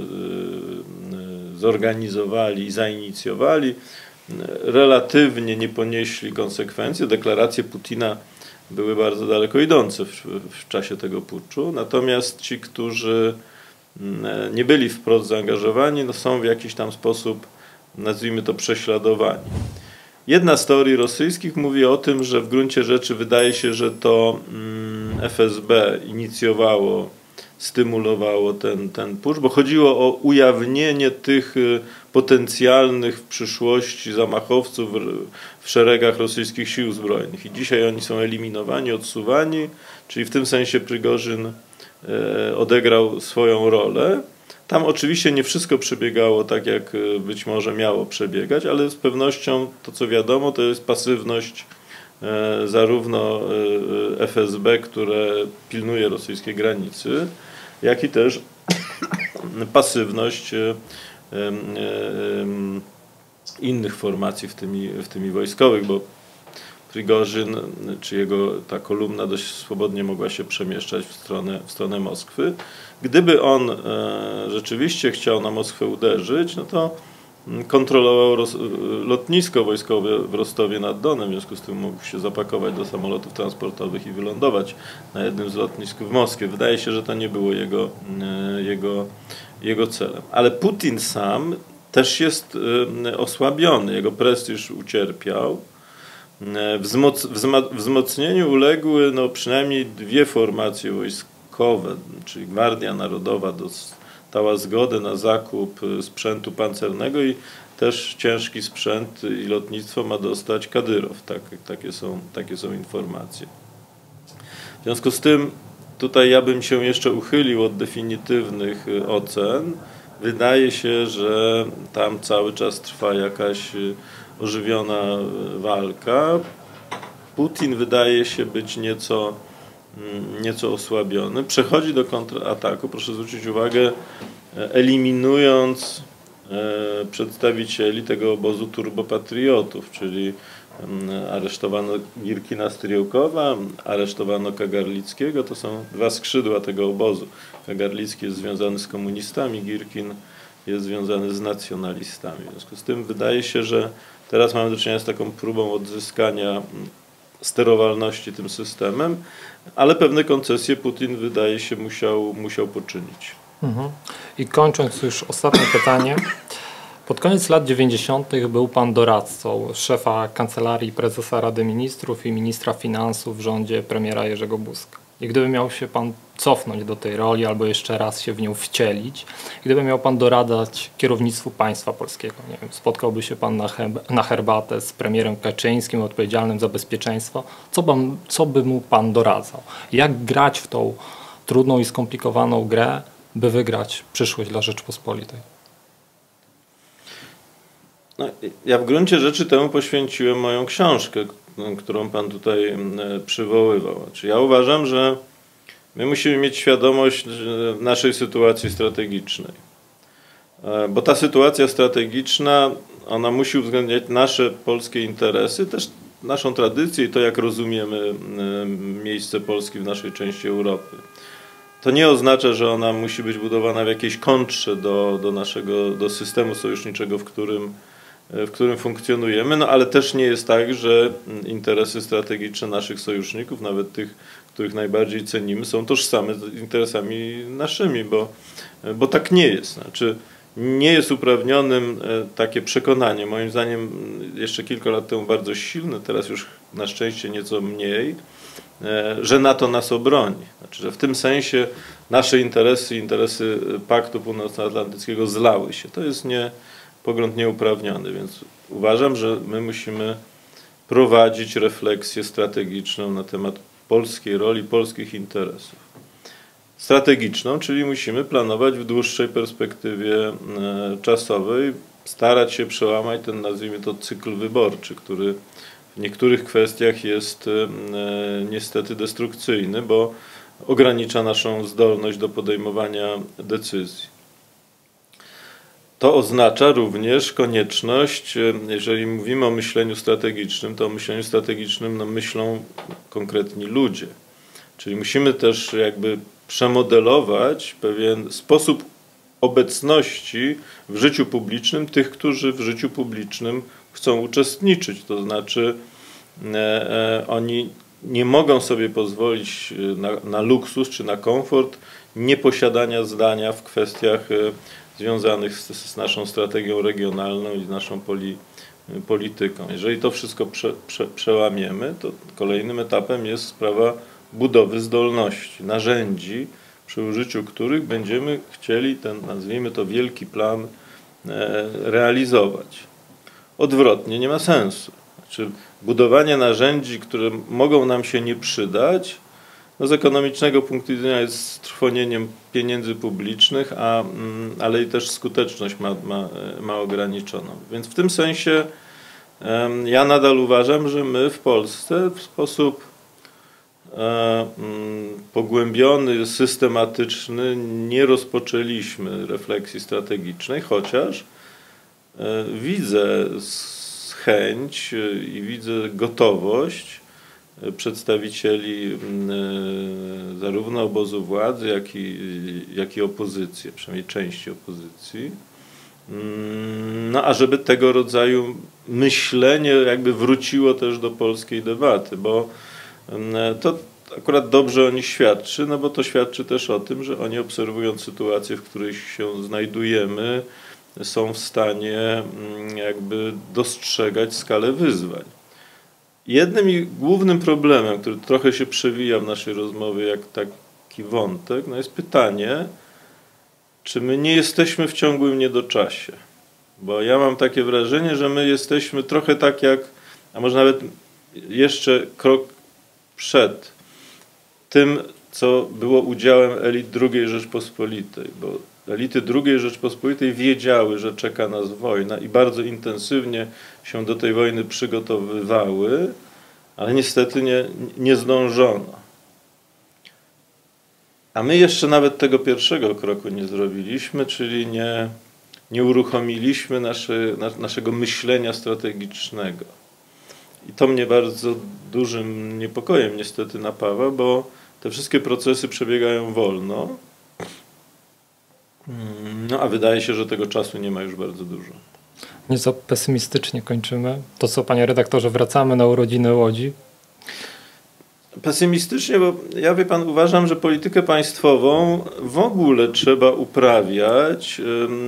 zorganizowali i zainicjowali, relatywnie nie ponieśli konsekwencji. Deklaracje Putina były bardzo daleko idące w czasie tego puczu, natomiast ci, którzy nie byli wprost zaangażowani, no są w jakiś tam sposób, nazwijmy to, prześladowani. Jedna z teorii rosyjskich mówi o tym, że w gruncie rzeczy wydaje się, że to FSB inicjowało, stymulowało ten pucz, bo chodziło o ujawnienie tych potencjalnych w przyszłości zamachowców w szeregach rosyjskich sił zbrojnych. I dzisiaj oni są eliminowani, odsuwani, czyli w tym sensie Prigorzyn odegrał swoją rolę. Tam oczywiście nie wszystko przebiegało tak, jak być może miało przebiegać, ale z pewnością to, co wiadomo, to jest pasywność zarówno FSB, które pilnuje rosyjskiej granicy, jak i też pasywność innych formacji, w tymi wojskowych, bo Prigorzyn, czy jego ta kolumna dość swobodnie mogła się przemieszczać w stronę Moskwy. Gdyby on rzeczywiście chciał na Moskwę uderzyć, no to kontrolował lotnisko wojskowe w Rostowie nad Donem, w związku z tym mógł się zapakować do samolotów transportowych i wylądować na jednym z lotnisk w Moskwie. Wydaje się, że to nie było jego celem. Ale Putin sam też jest osłabiony, jego prestiż ucierpiał. Wzmocnieniu uległy no, przynajmniej dwie formacje wojskowe, czyli Gwardia Narodowa dostała zgodę na zakup sprzętu pancernego i też ciężki sprzęt i lotnictwo ma dostać Kadyrow. Takie są informacje. W związku z tym tutaj ja bym się jeszcze uchylił od definitywnych ocen. Wydaje się, że tam cały czas trwa jakaś ożywiona walka. Putin wydaje się być nieco osłabiony. Przechodzi do kontrataku, proszę zwrócić uwagę, eliminując przedstawicieli tego obozu turbopatriotów, czyli aresztowano Girkina Stryjkowa, aresztowano Kagarlickiego. To są dwa skrzydła tego obozu. Kagarlicki jest związany z komunistami, Girkin jest związany z nacjonalistami. W związku z tym wydaje się, że teraz mamy do czynienia z taką próbą odzyskania sterowalności tym systemem, ale pewne koncesje Putin wydaje się musiał poczynić. I kończąc już ostatnie pytanie. Pod koniec lat 90. był Pan doradcą szefa Kancelarii Prezesa Rady Ministrów i ministra finansów w rządzie premiera Jerzego Buzka. I gdyby miał się Pan cofnąć do tej roli albo jeszcze raz się w nią wcielić, gdyby miał Pan doradzać kierownictwu państwa polskiego, nie wiem, spotkałby się Pan na herbatę z premierem Kaczyńskim odpowiedzialnym za bezpieczeństwo, co by mu Pan doradzał? Jak grać w tą trudną i skomplikowaną grę, by wygrać przyszłość dla Rzeczpospolitej? No, ja w gruncie rzeczy temu poświęciłem moją książkę, którą Pan tutaj przywoływał. Znaczy, ja uważam, że my musimy mieć świadomość naszej sytuacji strategicznej. Bo ta sytuacja strategiczna, ona musi uwzględniać nasze polskie interesy, też naszą tradycję i to, jak rozumiemy miejsce Polski w naszej części Europy. To nie oznacza, że ona musi być budowana w jakiejś kontrze do systemu sojuszniczego, w którym funkcjonujemy, no ale też nie jest tak, że interesy strategiczne naszych sojuszników, nawet tych, których najbardziej cenimy, są tożsame z interesami naszymi, bo tak nie jest. Znaczy, nie jest uprawnionym takie przekonanie, moim zdaniem jeszcze kilka lat temu bardzo silne, teraz już na szczęście nieco mniej, że NATO nas obroni. Znaczy, że w tym sensie nasze interesy Paktu Północnoatlantyckiego zlały się. To jest pogląd nieuprawniony, więc uważam, że my musimy prowadzić refleksję strategiczną na temat polskiej roli, polskich interesów. Strategiczną, czyli musimy planować w dłuższej perspektywie czasowej, starać się przełamać ten, nazwijmy to, cykl wyborczy, który w niektórych kwestiach jest niestety destrukcyjny, bo ogranicza naszą zdolność do podejmowania decyzji. To oznacza również konieczność, jeżeli mówimy o myśleniu strategicznym, to o myśleniu strategicznym myślą konkretni ludzie. Czyli musimy też jakby przemodelować pewien sposób obecności w życiu publicznym tych, którzy w życiu publicznym chcą uczestniczyć. To znaczy oni nie mogą sobie pozwolić na luksus czy na komfort nieposiadania zdania w kwestiach związanych z naszą strategią regionalną i z naszą polityką. Jeżeli to wszystko przełamiemy, to kolejnym etapem jest sprawa budowy zdolności, narzędzi, przy użyciu których będziemy chcieli ten, nazwijmy to, wielki plan realizować. Odwrotnie nie ma sensu. Znaczy, budowanie narzędzi, które mogą nam się nie przydać, no z ekonomicznego punktu widzenia jest trwonieniem pieniędzy publicznych, ale i też skuteczność ma ograniczoną. Więc w tym sensie ja nadal uważam, że my w Polsce w sposób pogłębiony, systematyczny nie rozpoczęliśmy refleksji strategicznej, chociaż widzę chęć i widzę gotowość przedstawicieli zarówno obozu władzy, jak i opozycji, przynajmniej części opozycji, no a żeby tego rodzaju myślenie jakby wróciło też do polskiej debaty, bo to akurat dobrze o nich świadczy, no bo to świadczy też o tym, że oni, obserwując sytuację, w której się znajdujemy, są w stanie jakby dostrzegać skalę wyzwań. jednym i głównym problemem, który trochę się przewija w naszej rozmowie jak taki wątek, no jest pytanie, czy my nie jesteśmy w ciągłym niedoczasie. Bo ja mam takie wrażenie, że my jesteśmy trochę tak jak, a może nawet jeszcze krok przed tym, co było udziałem elit II Rzeczpospolitej, bo elity II Rzeczpospolitej wiedziały, że czeka nas wojna i bardzo intensywnie się do tej wojny przygotowywały, ale niestety nie zdążono. A my jeszcze nawet tego pierwszego kroku nie zrobiliśmy, czyli nie uruchomiliśmy naszego myślenia strategicznego. I to mnie bardzo dużym niepokojem niestety napawa, bo te wszystkie procesy przebiegają wolno, no a wydaje się, że tego czasu nie ma już bardzo dużo. Nieco pesymistycznie kończymy. To co, panie redaktorze, wracamy na urodziny Łodzi? Pesymistycznie, bo ja, wie pan, uważam, że politykę państwową w ogóle trzeba uprawiać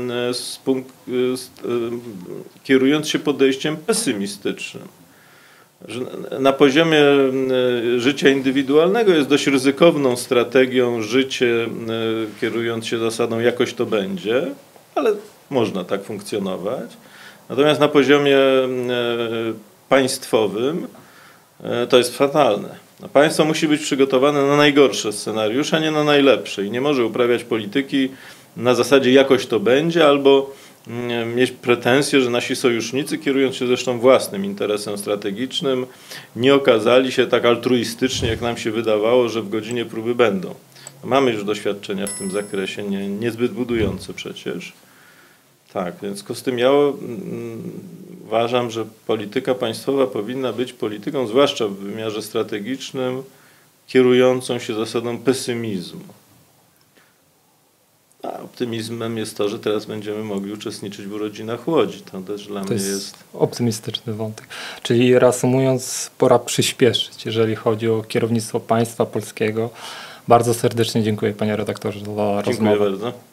kierując się podejściem pesymistycznym. Że na poziomie życia indywidualnego jest dość ryzykowną strategią życie, kierując się zasadą jakoś to będzie, ale można tak funkcjonować. Natomiast na poziomie państwowym to jest fatalne. Państwo musi być przygotowane na najgorsze scenariusze, a nie na najlepsze. I nie może uprawiać polityki na zasadzie jakoś to będzie, albo mieć pretensje, że nasi sojusznicy, kierując się zresztą własnym interesem strategicznym, nie okazali się tak altruistycznie, jak nam się wydawało, że w godzinie próby będą. Mamy już doświadczenia w tym zakresie, niezbyt budujące przecież. Tak, więc w związku z tym ja uważam, że polityka państwowa powinna być polityką, zwłaszcza w wymiarze strategicznym, kierującą się zasadą pesymizmu. A optymizmem jest to, że teraz będziemy mogli uczestniczyć w urodzinach Łodzi. To też dla mnie jest optymistyczny wątek. Czyli reasumując, pora przyspieszyć, jeżeli chodzi o kierownictwo państwa polskiego. Bardzo serdecznie dziękuję, panie redaktorze, za rozmowę. Dziękuję bardzo.